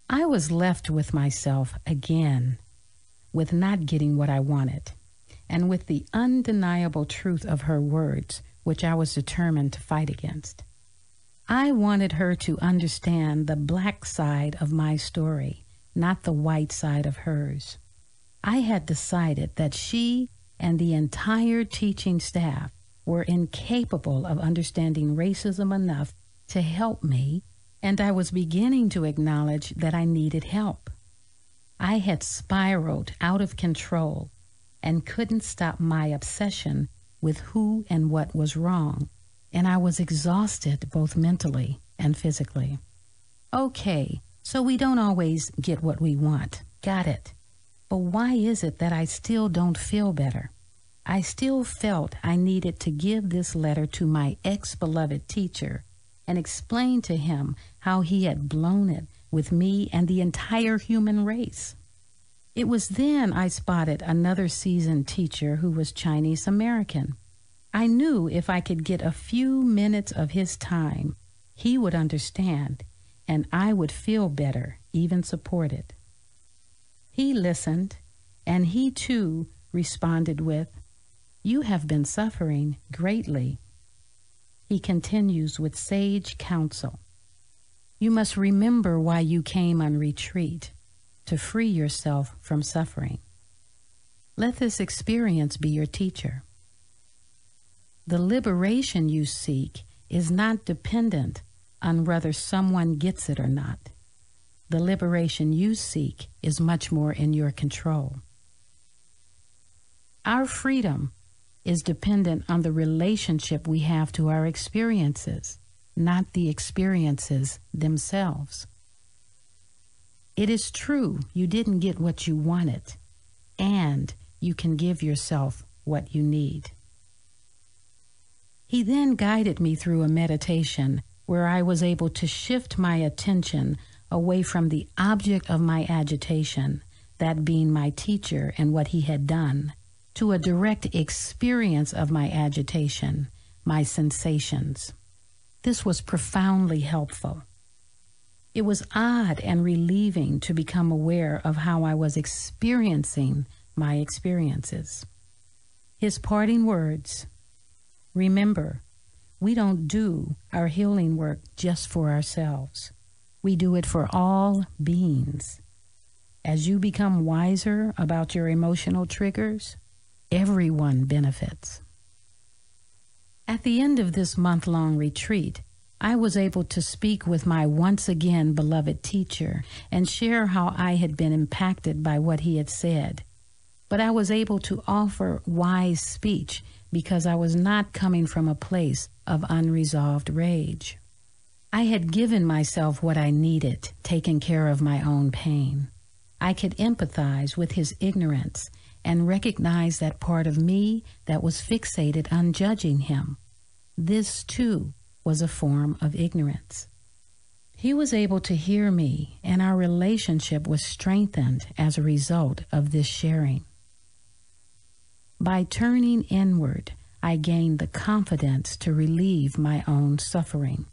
I was left with myself again, with not getting what I wanted, and with the undeniable truth of her words, which I was determined to fight against. I wanted her to understand the black side of my story, not the white side of hers. I had decided that she and the entire teaching staff were incapable of understanding racism enough to help me, and I was beginning to acknowledge that I needed help. I had spiraled out of control and couldn't stop my obsession with who and what was wrong, and I was exhausted both mentally and physically. Okay, so we don't always get what we want. Got it. But why is it that I still don't feel better? I still felt I needed to give this letter to my ex-beloved teacher and explain to him how he had blown it with me and the entire human race. It was then I spotted another seasoned teacher who was Chinese American. I knew if I could get a few minutes of his time, he would understand, and I would feel better, even supported. He listened, and he too responded with, "You have been suffering greatly." He continues with sage counsel. "You must remember why you came on retreat, to free yourself from suffering. Let this experience be your teacher. The liberation you seek is not dependent on whether someone gets it or not. The liberation you seek is much more in your control. Our freedom is dependent on the relationship we have to our experiences, not the experiences themselves. It is true you didn't get what you wanted, and you can give yourself what you need." He then guided me through a meditation where I was able to shift my attention away from the object of my agitation, that being my teacher and what he had done, to a direct experience of my agitation, my sensations. This was profoundly helpful. It was odd and relieving to become aware of how I was experiencing my experiences. His parting words, "Remember, we don't do our healing work just for ourselves. We do it for all beings. As you become wiser about your emotional triggers, everyone benefits." At the end of this month-long retreat, I was able to speak with my once again beloved teacher and share how I had been impacted by what he had said. But I was able to offer wise speech because I was not coming from a place of unresolved rage. I had given myself what I needed, taken care of my own pain. I could empathize with his ignorance and recognize that part of me that was fixated on judging him. This, too, was a form of ignorance. He was able to hear me, and our relationship was strengthened as a result of this sharing. By turning inward, I gained the confidence to relieve my own suffering.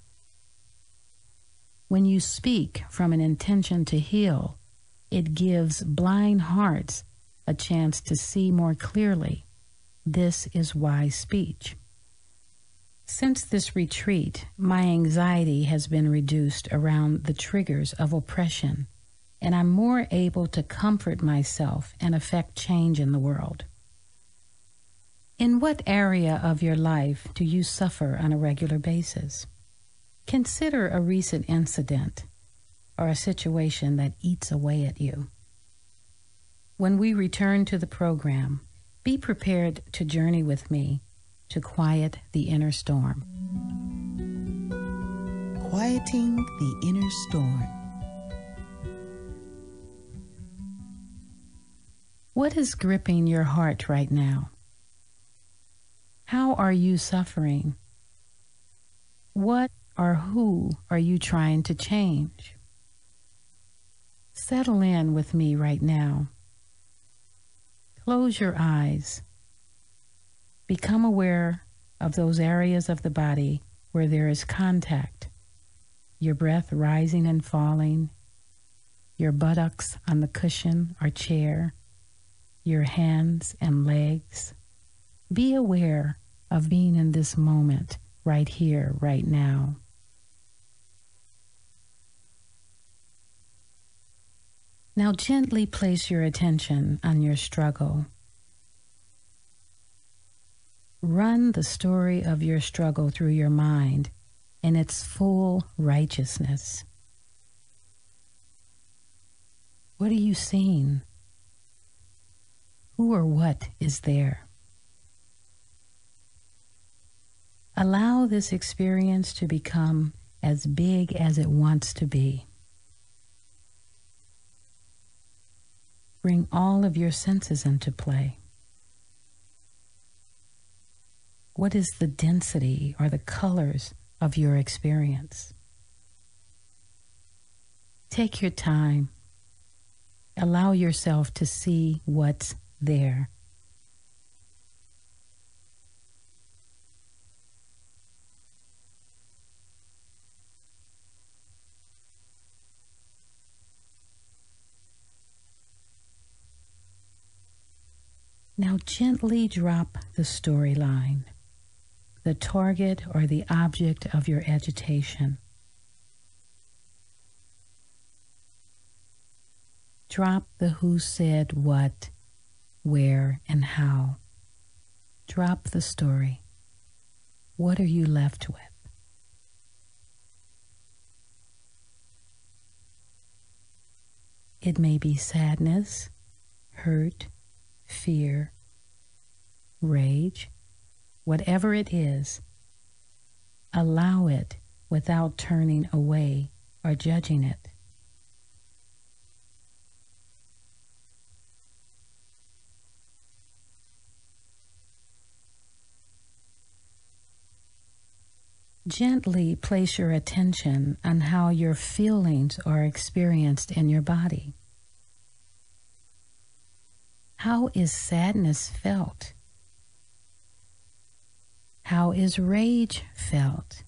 When you speak from an intention to heal, it gives blind hearts a chance to see more clearly. This is wise speech. Since this retreat, my anxiety has been reduced around the triggers of oppression, and I'm more able to comfort myself and affect change in the world. In what area of your life do you suffer on a regular basis? Consider a recent incident or a situation that eats away at you. When we return to the program, be prepared to journey with me to quiet the inner storm. Quieting the inner storm. What is gripping your heart right now? How are you suffering? What or who are you trying to change? Settle in with me right now. Close your eyes. Become aware of those areas of the body where there is contact, your breath rising and falling, your buttocks on the cushion or chair, your hands and legs. Be aware of being in this moment, right here, right now. Now gently place your attention on your struggle. Run the story of your struggle through your mind in its full righteousness. What are you seeing? Who or what is there? Allow this experience to become as big as it wants to be. Bring all of your senses into play. What is the density or the colors of your experience? Take your time. Allow yourself to see what's there. Now gently drop the storyline, the target or the object of your agitation. Drop the who said what, where, and how. Drop the story. What are you left with? It may be sadness, hurt, fear, rage, whatever it is. Allow it without turning away or judging it. Gently place your attention on how your feelings are experienced in your body. How is sadness felt? How is rage felt?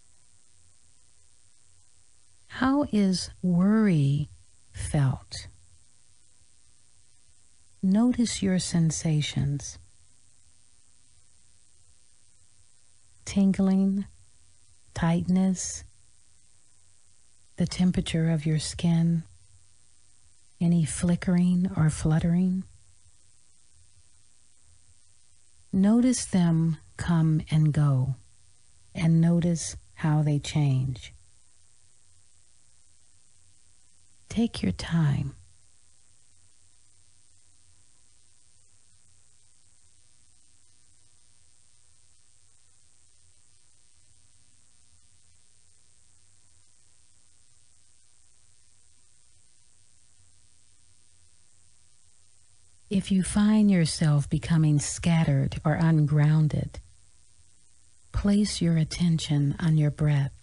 How is worry felt? Notice your sensations. Tingling, tightness, the temperature of your skin, any flickering or fluttering. Notice them come and go, and notice how they change. Take your time. If you find yourself becoming scattered or ungrounded, place your attention on your breath.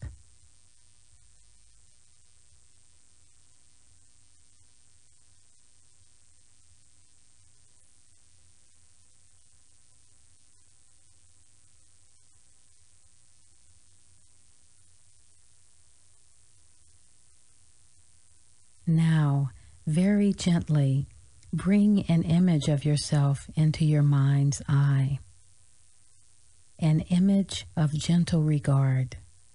Now, very gently, bring an image of yourself into your mind's eye. An image of gentle regard.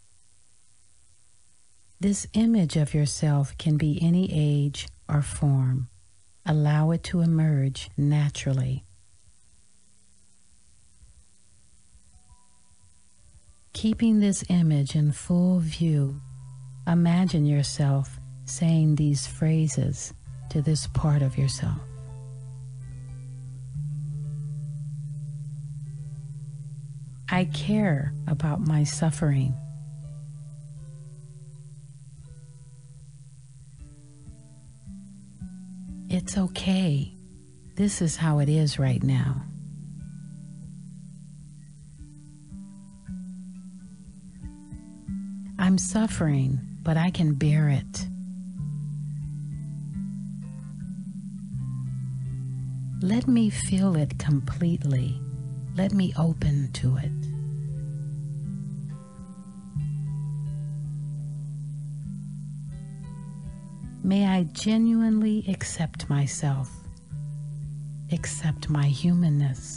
This image of yourself can be any age or form. Allow it to emerge naturally. Keeping this image in full view, imagine yourself saying these phrases to this part of yourself. I care about my suffering. It's okay. This is how it is right now. I'm suffering, but I can bear it. Let me feel it completely. Let me open to it. May I genuinely accept myself, accept my humanness.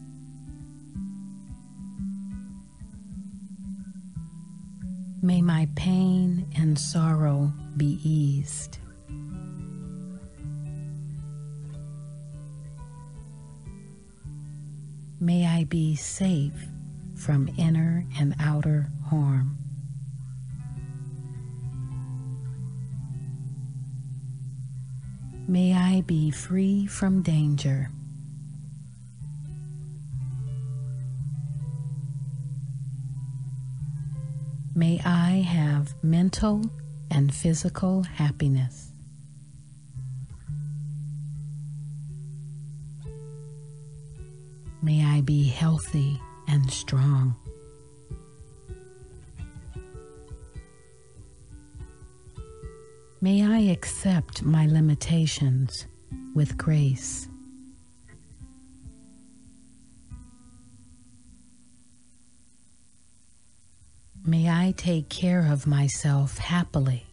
May my pain and sorrow be eased. May I be safe from inner and outer harm. May I be free from danger. May I have mental and physical happiness. May I be healthy and strong. May I accept my limitations with grace. May I take care of myself happily.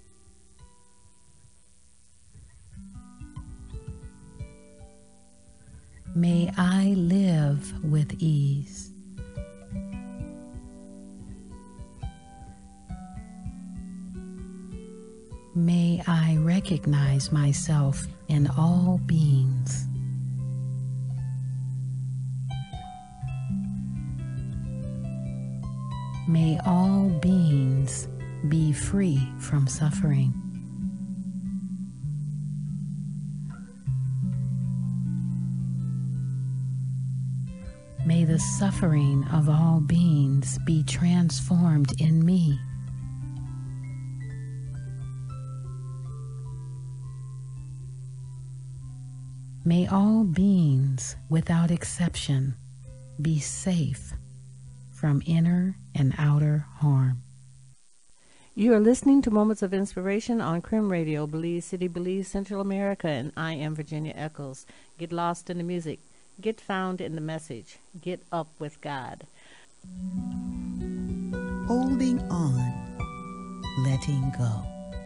May I live with ease. May I recognize myself in all beings. May all beings be free from suffering. May the suffering of all beings be transformed in me. May all beings, without exception, be safe from inner and outer harm. You are listening to Moments of Inspiration on Crim Radio, Belize City, Belize, Central America, and I am Virginia Eccles. Get lost in the music. Get found in the message. Get up with God. Holding on, letting go.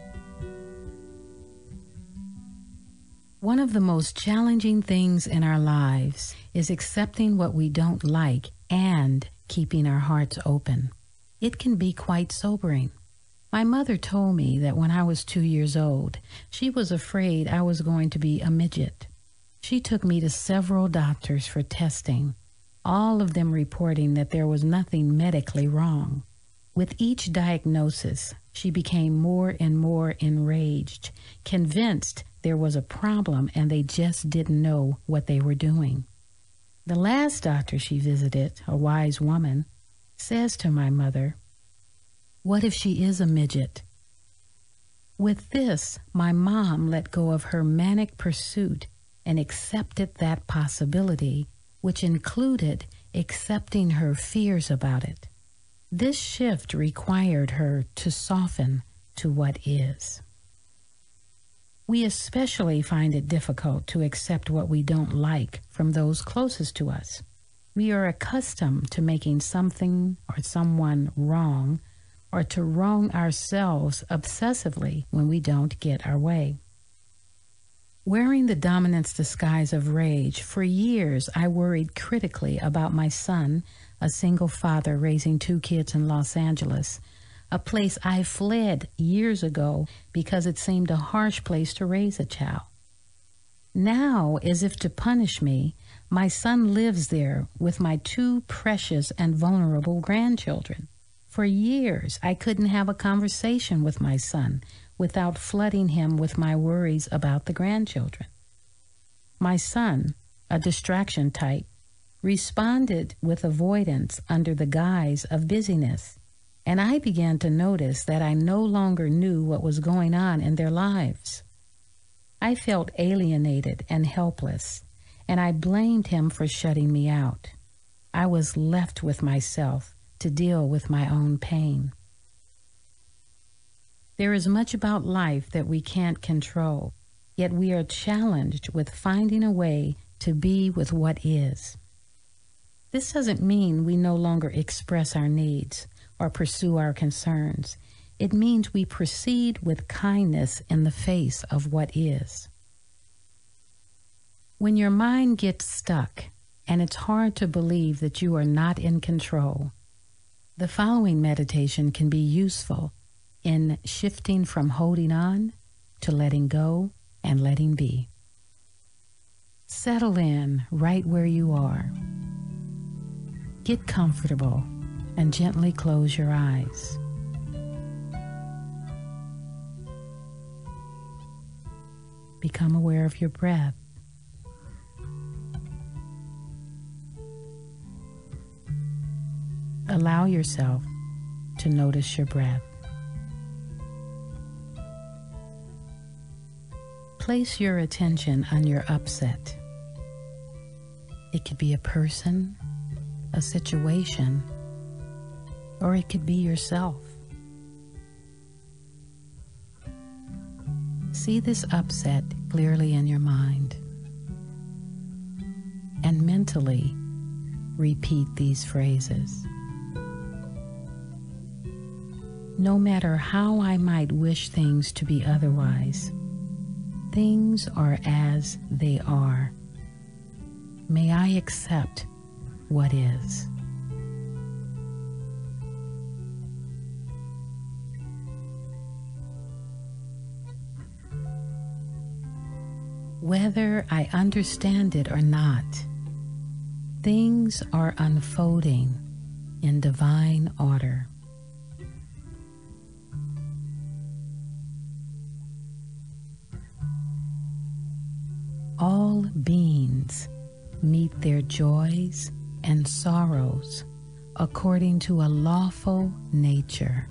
One of the most challenging things in our lives is accepting what we don't like and keeping our hearts open. It can be quite sobering. My mother told me that when I was two years old, she was afraid I was going to be a midget. She took me to several doctors for testing, all of them reporting that there was nothing medically wrong. With each diagnosis, she became more and more enraged, convinced there was a problem and they just didn't know what they were doing. The last doctor she visited, a wise woman, says to my mother, "What if she is a midget?" With this, my mom let go of her manic pursuit and accepted that possibility, which included accepting her fears about it. This shift required her to soften to what is. We especially find it difficult to accept what we don't like from those closest to us. We are accustomed to making something or someone wrong, or to wrong ourselves obsessively when we don't get our way. Wearing the dominance disguise of rage, for years I worried critically about my son, a single father raising two kids in Los Angeles, a place I fled years ago because it seemed a harsh place to raise a child. Now, as if to punish me, my son lives there with my two precious and vulnerable grandchildren. For years, I couldn't have a conversation with my son without flooding him with my worries about the grandchildren. My son, a distraction type, responded with avoidance under the guise of busyness, and I began to notice that I no longer knew what was going on in their lives. I felt alienated and helpless, and I blamed him for shutting me out. I was left with myself to deal with my own pain. There is much about life that we can't control, yet we are challenged with finding a way to be with what is. This doesn't mean we no longer express our needs or pursue our concerns. It means we proceed with kindness in the face of what is. When your mind gets stuck and it's hard to believe that you are not in control, the following meditation can be useful in shifting from holding on to letting go and letting be. Settle in right where you are. Get comfortable and gently close your eyes. Become aware of your breath. Allow yourself to notice your breath. Place your attention on your upset. It could be a person, a situation, or it could be yourself. See this upset clearly in your mind and mentally repeat these phrases. No matter how I might wish things to be otherwise, things are as they are. May I accept what is. Whether I understand it or not, things are unfolding in divine order. All beings meet their joys and sorrows according to a lawful nature.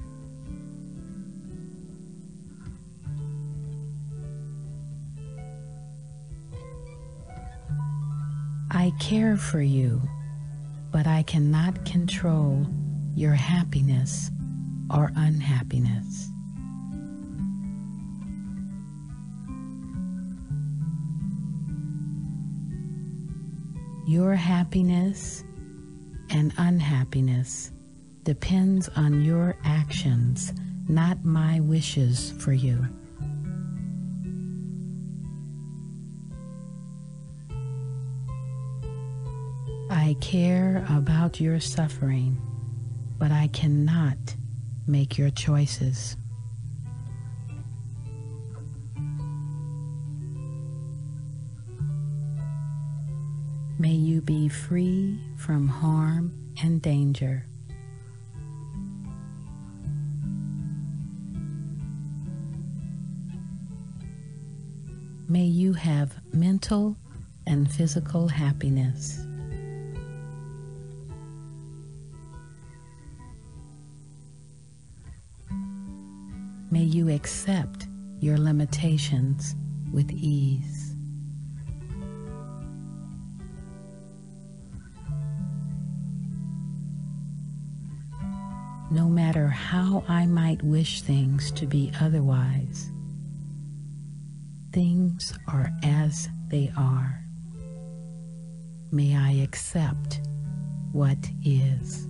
I care for you, but I cannot control your happiness or unhappiness. Your happiness and unhappiness depends on your actions, not my wishes for you. I care about your suffering, but I cannot make your choices. May you be free from harm and danger. May you have mental and physical happiness. May you accept your limitations with ease. No matter how I might wish things to be otherwise, things are as they are. May I accept what is.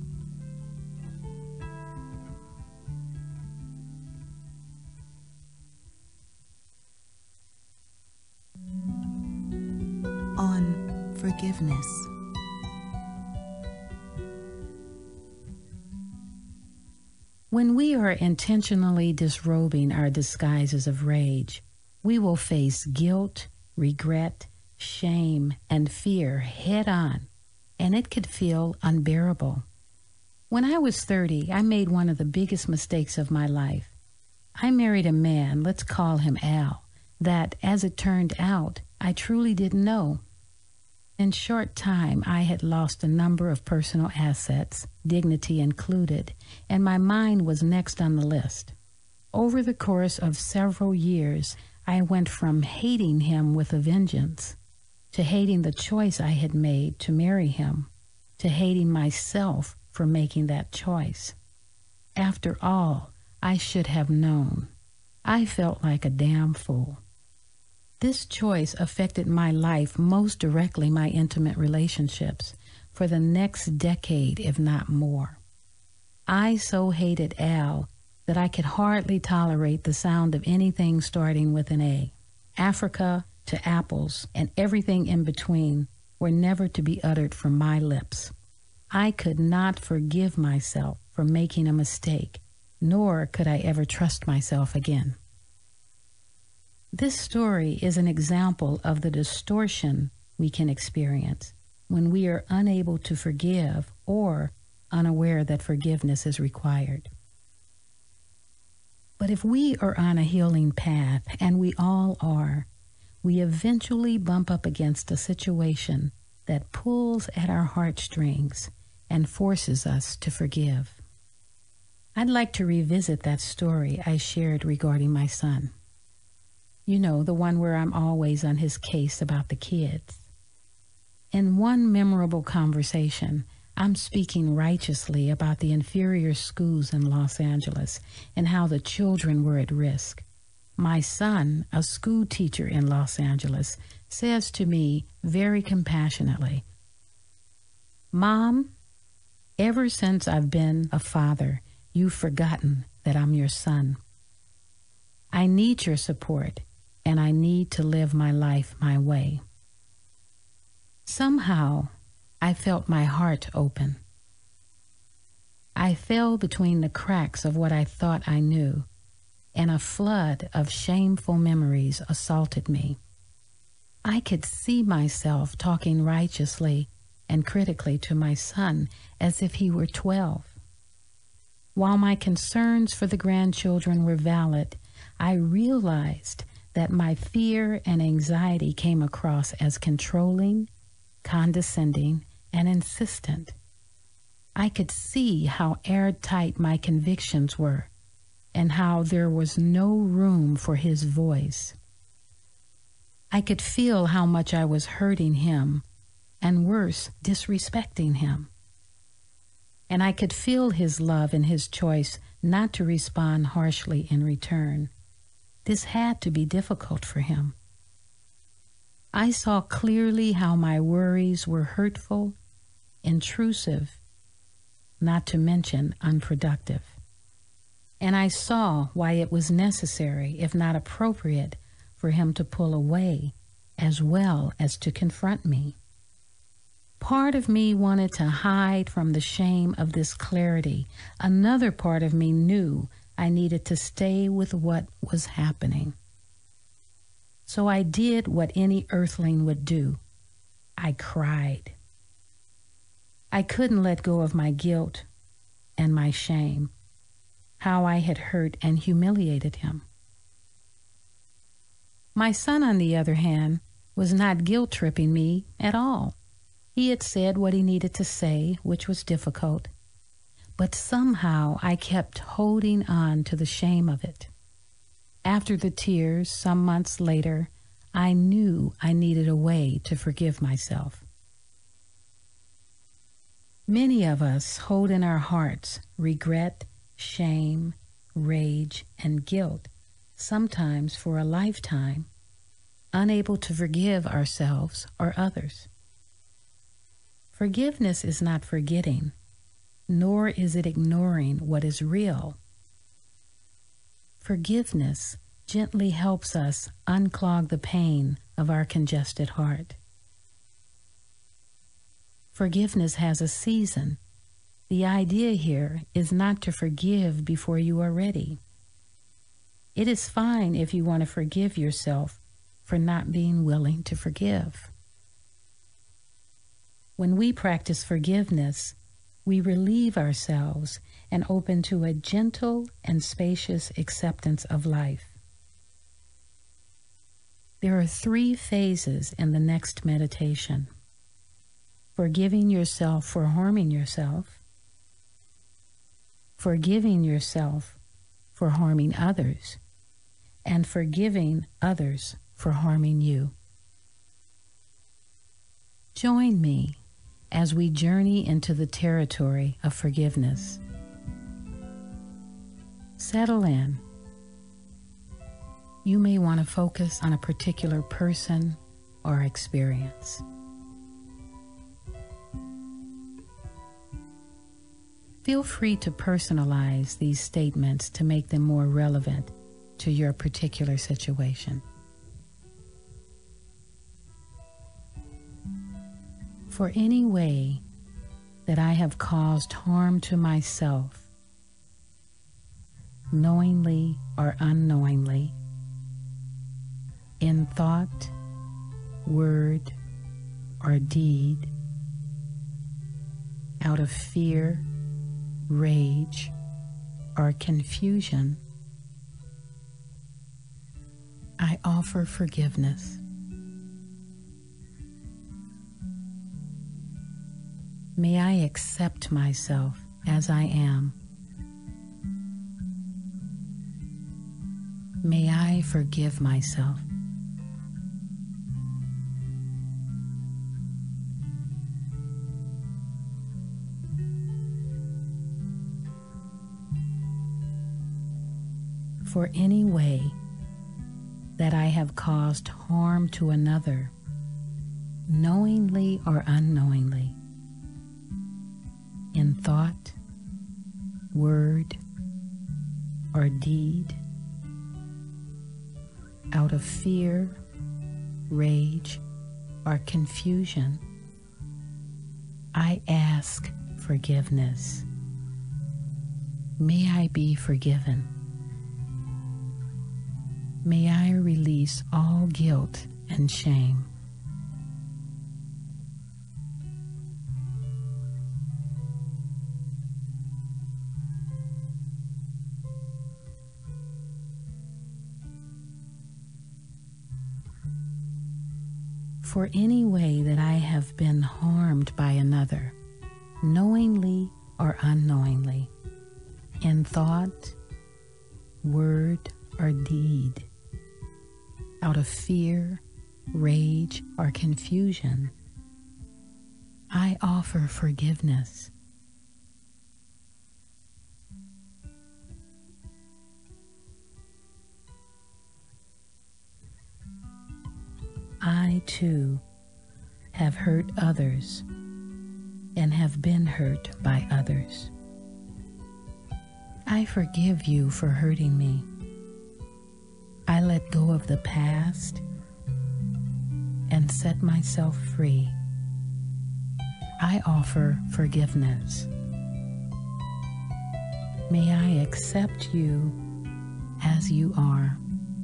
On forgiveness. When we are intentionally disrobing our disguises of rage, we will face guilt, regret, shame, and fear head on, and it could feel unbearable. When I was thirty, I made one of the biggest mistakes of my life. I married a man, let's call him Al, that, as it turned out, I truly didn't know. In short time, I had lost a number of personal assets, dignity included, and my mind was next on the list. Over the course of several years, I went from hating him with a vengeance to hating the choice I had made to marry him, to hating myself for making that choice. After all, I should have known. I felt like a damn fool. This choice affected my life, most directly my intimate relationships, for the next decade, if not more. I so hated Al that I could hardly tolerate the sound of anything starting with an A. Africa to apples and everything in between were never to be uttered from my lips. I could not forgive myself for making a mistake, nor could I ever trust myself again. This story is an example of the distortion we can experience when we are unable to forgive or unaware that forgiveness is required. But if we are on a healing path, and we all are, we eventually bump up against a situation that pulls at our heartstrings and forces us to forgive. I'd like to revisit that story I shared regarding my son. You know, the one where I'm always on his case about the kids. In one memorable conversation, I'm speaking righteously about the inferior schools in Los Angeles and how the children were at risk. My son, a school teacher in Los Angeles, says to me very compassionately, "Mom, ever since I've been a father, you've forgotten that I'm your son. I need your support, and I need to live my life my way." Somehow, I felt my heart open. I fell between the cracks of what I thought I knew, and a flood of shameful memories assaulted me. I could see myself talking righteously and critically to my son as if he were twelve. While my concerns for the grandchildren were valid, I realized that my fear and anxiety came across as controlling, condescending, and insistent. I could see how airtight my convictions were and how there was no room for his voice. I could feel how much I was hurting him and, worse, disrespecting him. And I could feel his love and his choice not to respond harshly in return. This had to be difficult for him. I saw clearly how my worries were hurtful, intrusive, not to mention unproductive. And I saw why it was necessary, if not appropriate, for him to pull away as well as to confront me. Part of me wanted to hide from the shame of this clarity. Another part of me knew I needed to stay with what was happening. So I did what any earthling would do. I cried. I couldn't let go of my guilt and my shame, how I had hurt and humiliated him. My son, on the other hand, was not guilt-tripping me at all. He had said what he needed to say, which was difficult, but somehow I kept holding on to the shame of it. After the tears, some months later, I knew I needed a way to forgive myself. Many of us hold in our hearts regret, shame, rage, and guilt, sometimes for a lifetime, unable to forgive ourselves or others. Forgiveness is not forgetting, nor is it ignoring what is real. Forgiveness gently helps us unclog the pain of our congested heart. Forgiveness has a season. The idea here is not to forgive before you are ready. It is fine if you want to forgive yourself for not being willing to forgive. When we practice forgiveness, we relieve ourselves and open to a gentle and spacious acceptance of life. There are three phases in the next meditation: forgiving yourself for harming yourself, forgiving yourself for harming others, and forgiving others for harming you. Join me as we journey into the territory of forgiveness. Settle in. You may want to focus on a particular person or experience. Feel free to personalize these statements to make them more relevant to your particular situation. For any way that I have caused harm to myself, knowingly or unknowingly, in thought, word, or deed, out of fear, rage, or confusion, I offer forgiveness. May I accept myself as I am. May I forgive myself. For any way that I have caused harm to another, knowingly or unknowingly, in thought, word, or deed, out of fear, rage, or confusion, I ask forgiveness. May I be forgiven. May I release all guilt and shame. For any way that I have been harmed by another, knowingly or unknowingly, in thought, word, or deed, out of fear, rage, or confusion, I offer forgiveness. I, too, have hurt others and have been hurt by others. I forgive you for hurting me. I let go of the past and set myself free. I offer forgiveness. May I accept you as you are.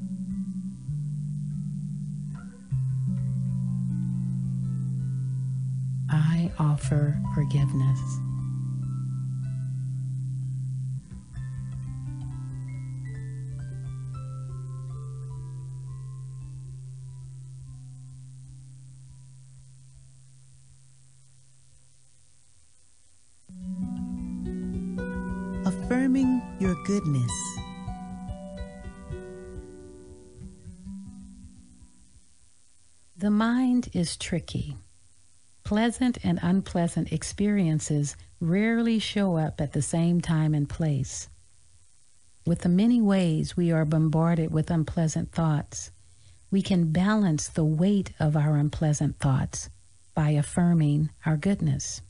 I offer forgiveness. Affirming your goodness. The mind is tricky. Pleasant and unpleasant experiences rarely show up at the same time and place. With the many ways we are bombarded with unpleasant thoughts, we can balance the weight of our unpleasant thoughts by affirming our goodness.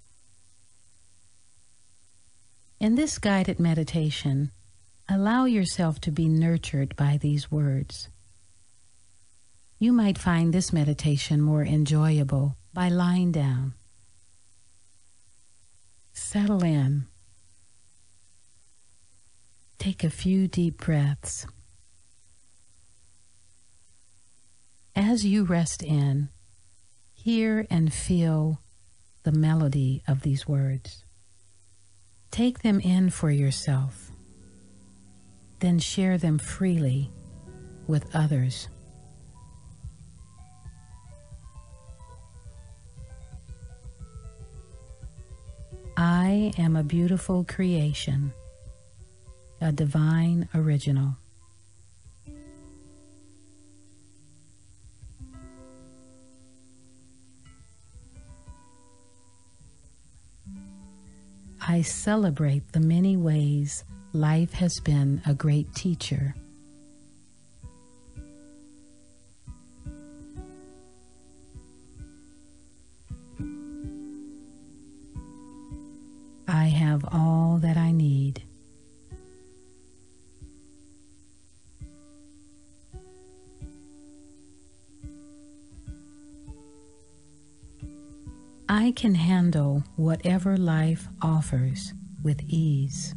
In this guided meditation, allow yourself to be nurtured by these words. You might find this meditation more enjoyable by lying down. Settle in. Take a few deep breaths. As you rest in, hear and feel the melody of these words. Take them in for yourself, then share them freely with others. I am a beautiful creation, a divine original. I celebrate the many ways life has been a great teacher. I have all that I need. I can handle whatever life offers with ease.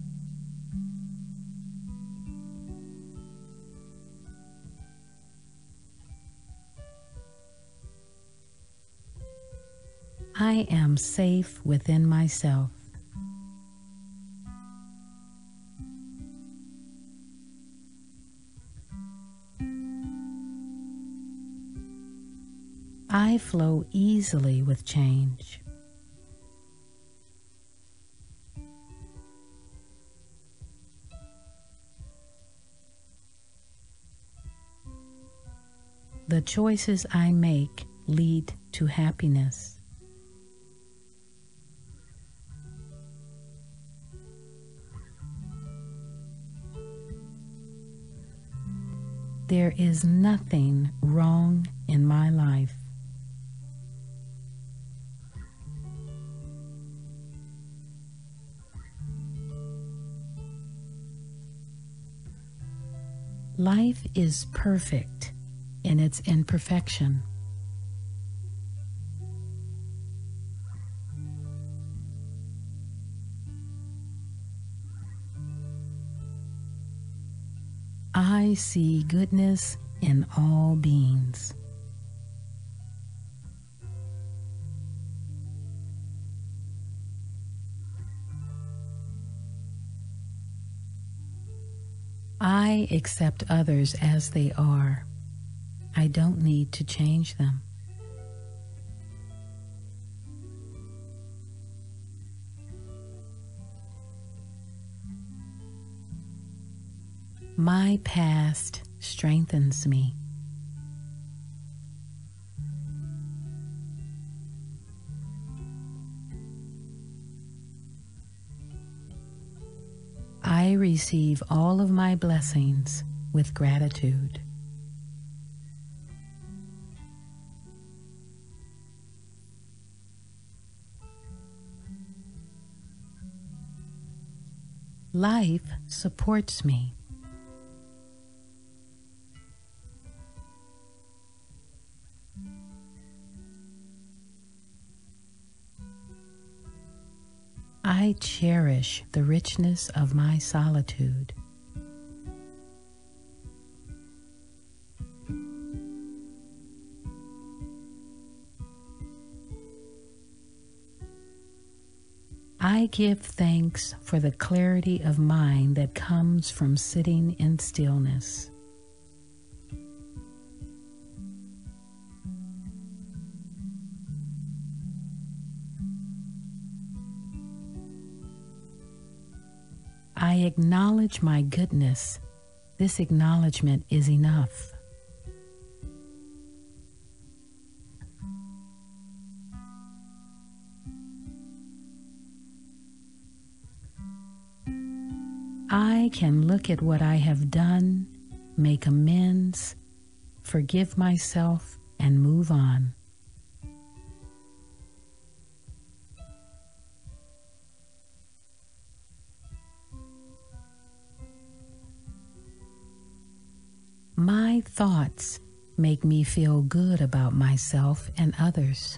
I am safe within myself. I flow easily with change. The choices I make lead to happiness. There is nothing wrong in my life. Life is perfect in its imperfection. I see goodness in all beings. I accept others as they are. I don't need to change them. My past strengthens me. I receive all of my blessings with gratitude. Life supports me. I cherish the richness of my solitude. I give thanks for the clarity of mind that comes from sitting in stillness. I acknowledge my goodness. This acknowledgement is enough. I can look at what I have done, make amends, forgive myself, and move on. My thoughts make me feel good about myself and others.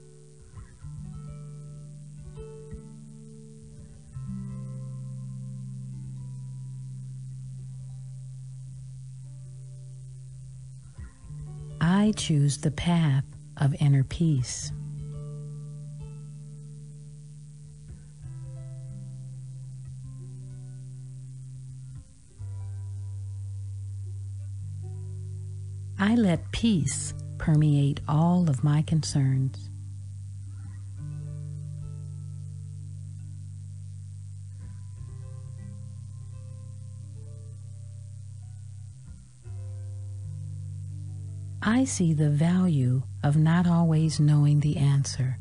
I choose the path of inner peace. I let peace permeate all of my concerns. I see the value of not always knowing the answer.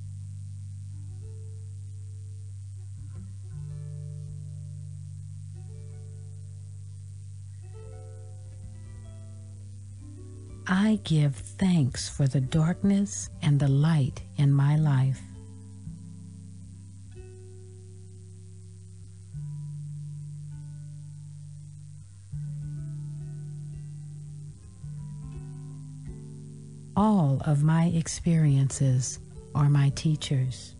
I give thanks for the darkness and the light in my life. All of my experiences are my teachers.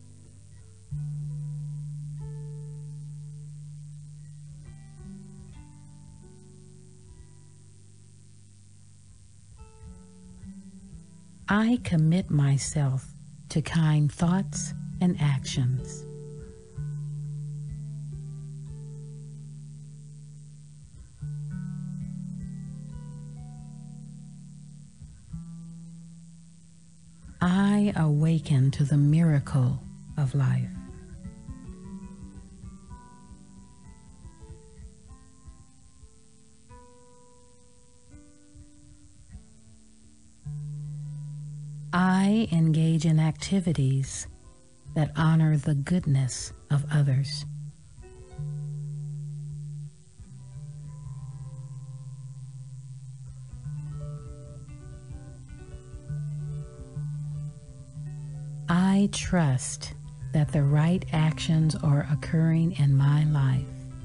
I commit myself to kind thoughts and actions. I awaken to the miracle of life. I engage in activities that honor the goodness of others. I trust that the right actions are occurring in my life.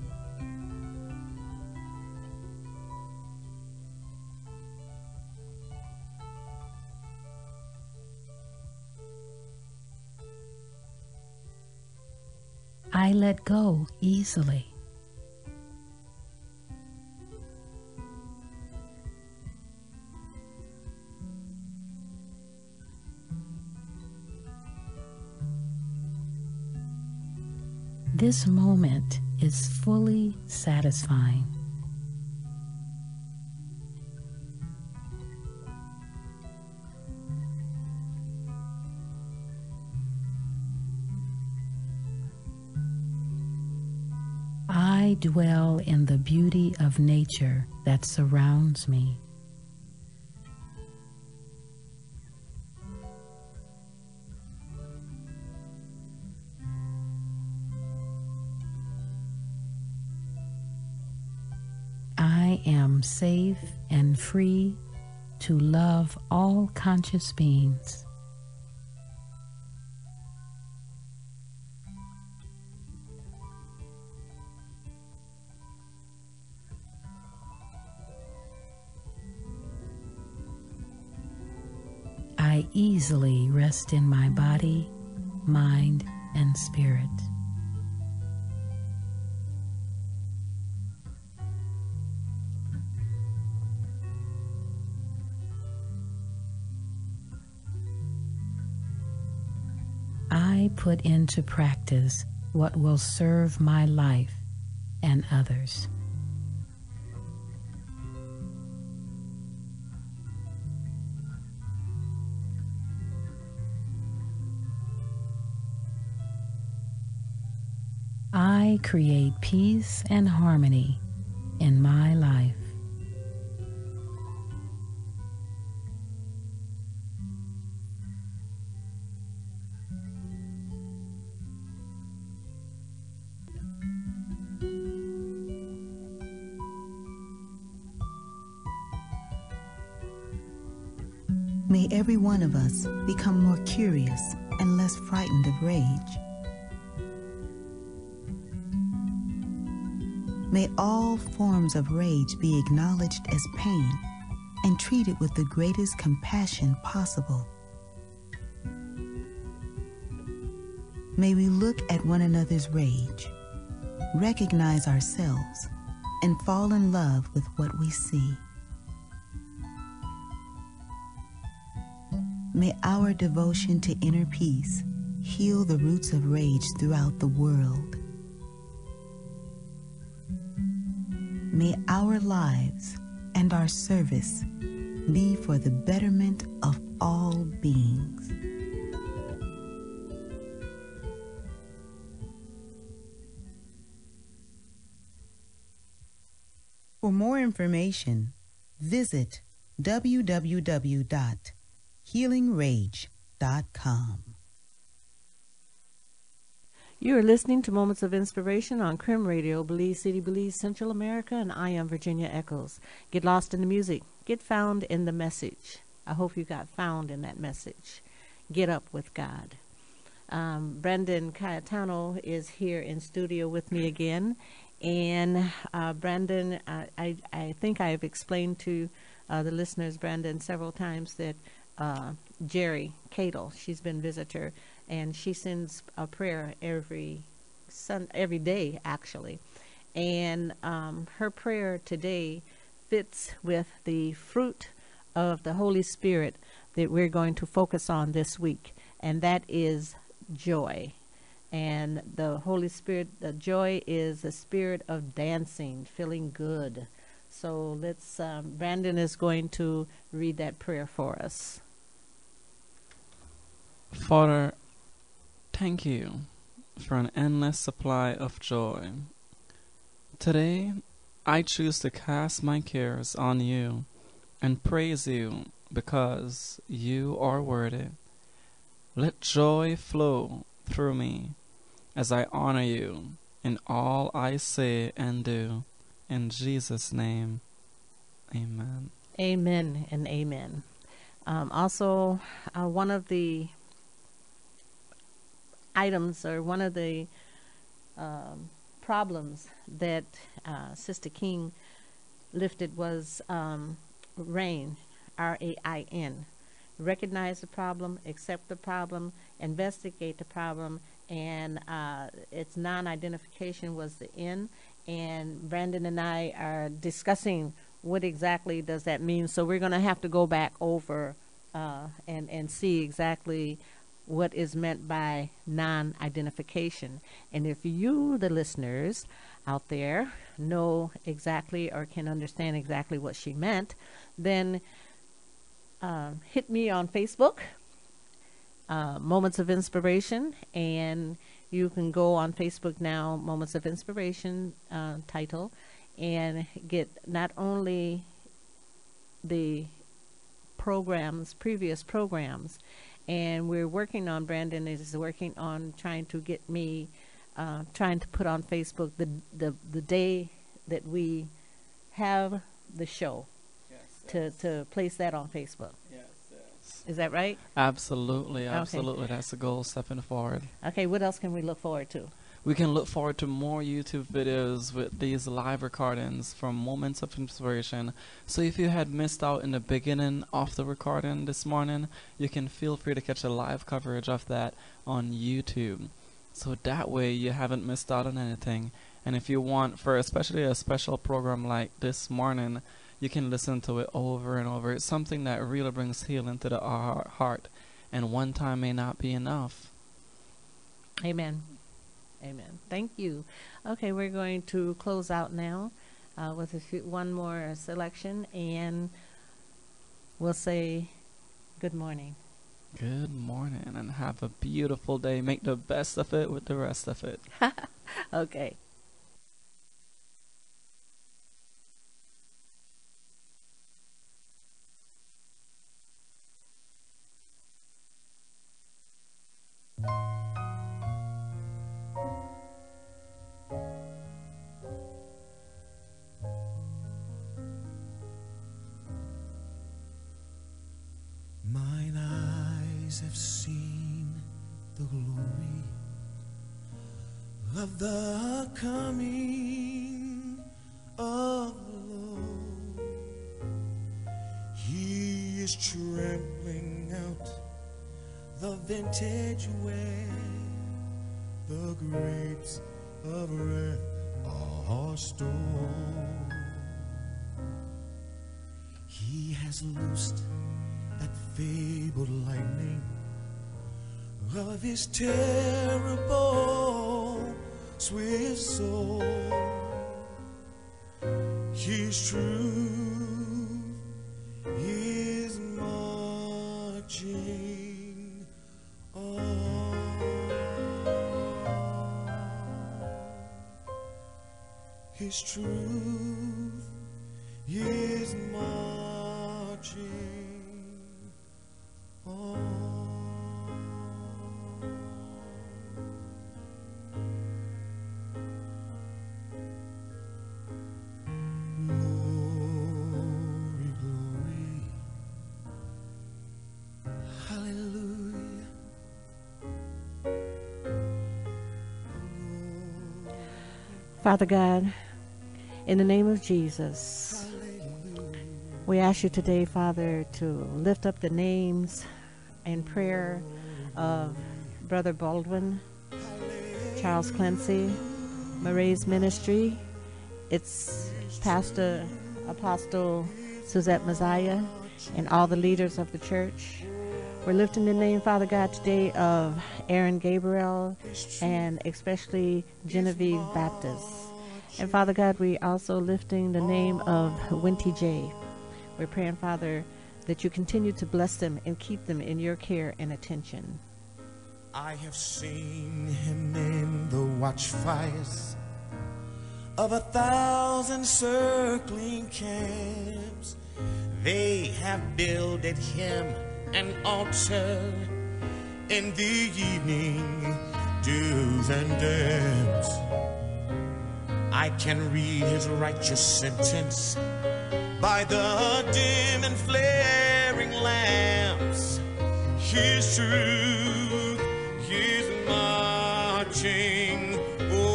I let go easily. This moment is fully satisfying. I dwell in the beauty of nature that surrounds me. I am safe and free to love all conscious beings. I easily rest in my body, mind, and spirit. I put into practice what will serve my life and others. I create peace and harmony in my life. May every one of us become more curious and less frightened of rage. May all forms of rage be acknowledged as pain and treated with the greatest compassion possible. May we look at one another's rage, recognize ourselves, and fall in love with what we see. May our devotion to inner peace heal the roots of rage throughout the world. May our lives and our service be for the betterment of all beings. For more information, visit w w w dot healing rage dot com. You are listening to Moments of Inspiration on C R I M Radio, Belize City, Belize, Central America, and I am Virginia Echoes. Get lost in the music. Get found in the message. I hope you got found in that message. Get up with God. Um, Brandon Cayetano is here in studio with me again. And uh, Brandon, uh, I, I think I have explained to uh, the listeners, Brandon, several times that uh, Jerry Cadle. She's been visitor, and she sends a prayer every sun every day actually. And um, her prayer today fits with the fruit of the Holy Spirit that we're going to focus on this week, and that is joy. And the Holy Spirit, the joy is a spirit of dancing, feeling good. So let's, um, Brandon is going to read that prayer for us. Father, thank you for an endless supply of joy. Today, I choose to cast my cares on you and praise you because you are worthy. Let joy flow through me as I honor you in all I say and do. In Jesus' name, amen. Amen and amen. Um, also, uh, one of the items or one of the um, problems that uh, Sister King lifted was um, RAIN, R A I N. Recognize the problem, accept the problem, investigate the problem, and uh, its non-identification was the N. And Brandon and I are discussing what exactly does that mean. So we're going to have to go back over uh, and, and see exactly what is meant by non-identification. And if you, the listeners out there, know exactly or can understand exactly what she meant, then uh, hit me on Facebook, uh, Moments of Inspiration, and you can go on Facebook now, Moments of Inspiration uh, title, and get not only the programs, previous programs, and we're working on, Brandon is working on trying to get me, uh, trying to put on Facebook the, the, the day that we have the show, Yes, to, yes. to place that on Facebook. Yes, yes. Is that right? Absolutely, Okay. absolutely. That's the goal stepping forward. Okay, what else can we look forward to? We can look forward to more YouTube videos with these live recordings from Moments of Inspiration. So if you had missed out in the beginning of the recording this morning, you can feel free to catch a live coverage of that on YouTube. So that way you haven't missed out on anything. And if you want, for especially a special program like this morning, you can listen to it over and over. It's something that really brings healing to the uh, heart. And one time may not be enough. Amen. Amen. Thank you. Okay, we're going to close out now uh, with a few, one more selection, and we'll say good morning. Good morning and have a beautiful day. Make the best of it with the rest of it. Okay. Mine eyes have seen the glory of the coming of the Lord. He is trampling out the vintage where the grapes of wrath are stored. He has loosed that fabled lightning of his terrible swift sword. His truth is marching on. His truth is marching on. Glory, glory, hallelujah. Father God, in the name of Jesus, We ask you today, Father, to lift up the names and prayer of Brother Baldwin, Charles Clancy, Marie's ministry, its pastor, Apostle Suzette Messiah, and all the leaders of the church. We're lifting the name, Father God, today of Aaron Gabriel and especially Genevieve Baptist. And Father God, we also lifting the name of Winty J. We're praying, Father, that you continue to bless them and keep them in your care and attention. I have seen him in the watchfires of a thousand circling camps. They have builded him an altar in the evening dews and damps. I can read his righteous sentence by the dim and flaring lamps. His truth is marching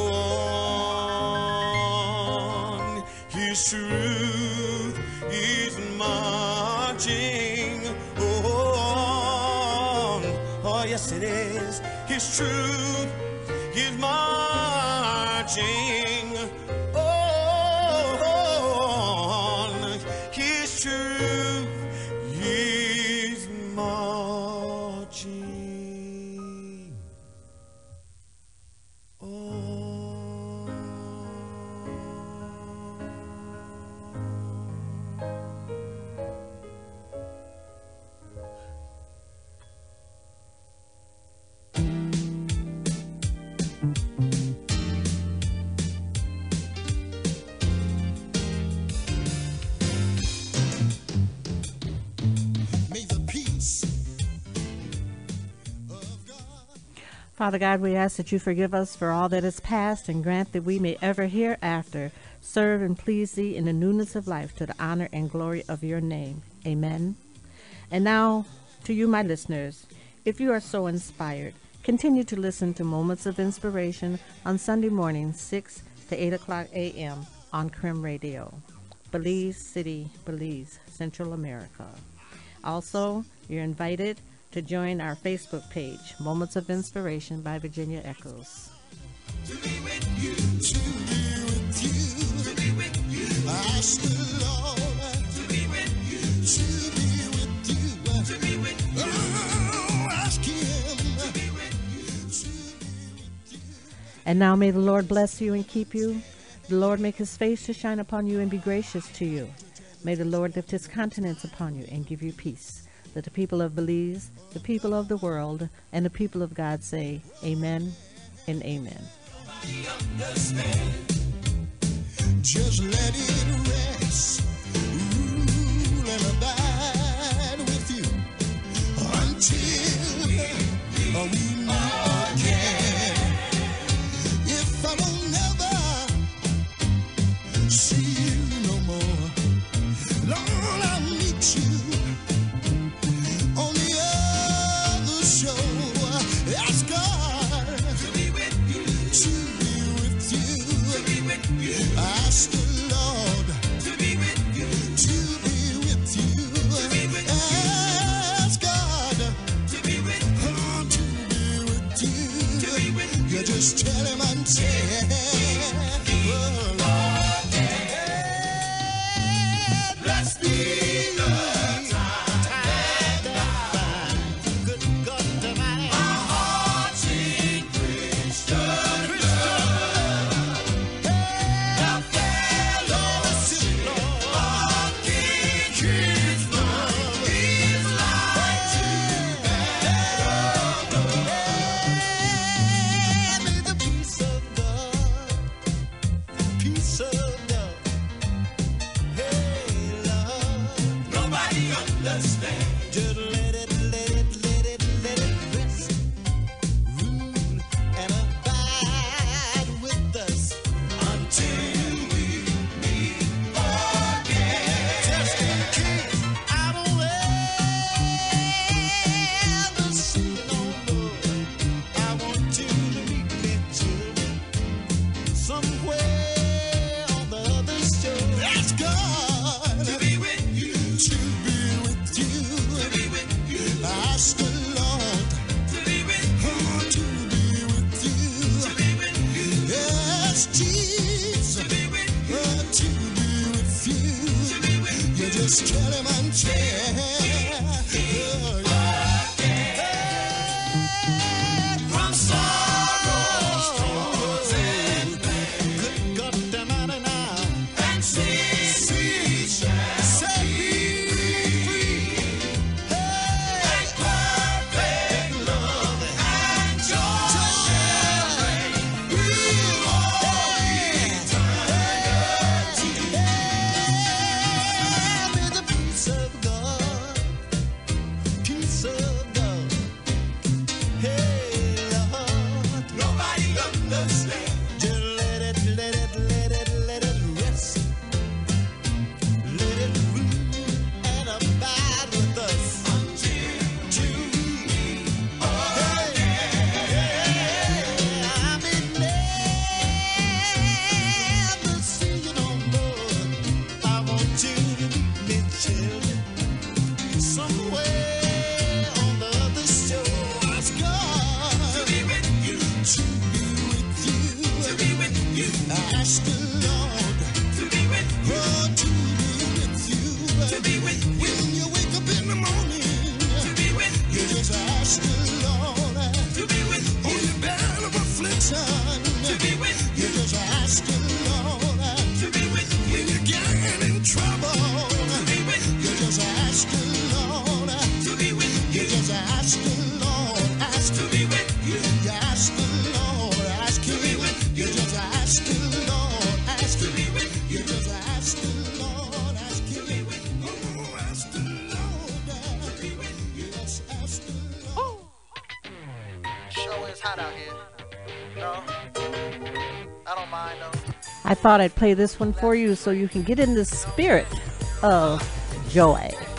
on. His truth is marching on. Oh, yes, it is. His truth is marching on. His truth is marching on. May the peace of God. Father God, we ask that you forgive us for all that is past and grant that we may ever hereafter serve and please thee in the newness of life to the honor and glory of your name. Amen. And now, to you, my listeners, if you are so inspired, continue to listen to Moments of Inspiration on Sunday mornings, six to eight o'clock a m on Crim Radio. Belize City, Belize, Central America. Also, you're invited to join our Facebook page, Moments of Inspiration by Virginia Echoes. To be with you, to be with you, to be with you. Ask the Lord to be with you, to be with you, to be with you. Oh, ask Him to be with you, to be with you. And now may the Lord bless you and keep you. The Lord make his face to shine upon you and be gracious to you. May the Lord lift his countenance upon you and give you peace. That the people of Belize, the people of the world, and the people of God say, Amen and Amen. Just let it rest, rule and abide with you until we meet again. If I will never see you no more, Lord, I'll meet you on the other shore. Ask God to be with you, to be with you, to be with you. Ask the Lord to be with you, to be with you, to be with you. Ask God to be with you, oh, to be with you, to be with you. You just tell him and say, oh, Lord, bless me. May the peace of God Ask Jesus to be with you. Oh, to be with you. To be with you. You just tell him I'm chair. Oh, yeah. From sorrows, troubles, and pain. Good God, them out of now. And see, see, set me free. Hey, perfect love and joy shall reign through all eternity. May the peace of God, peace of God. Hey, Lord, nobody understands. Just let it, let it, let it, let it rest. Let it rule and abide with us until we oh, yeah. I may never see you no more. I want you to meet me, children, somewhere on the other shore. Ask God to be with you, to be with you, to be with you. Ask the Lord to be with you, oh, to be with you, to be with you. When you wake up in the morning, to be with you, just ask the Lord to be with you. On your bed of affliction, to be with you, just ask the Lord to be with you. When you're getting in trouble, to be with you, just ask the Lord to be with you. Just ask the Lord, ask to be with you. You ask the Lord, ask to be with you. Just ask the Lord, ask to be with you. Just ask the Lord, ask to be with you. Oh, ask the Lord to be with you. Yes, ask the Lord. Sure is hot out here. No, I don't mind though. I thought I'd play this one for you so you can get in the spirit of joy.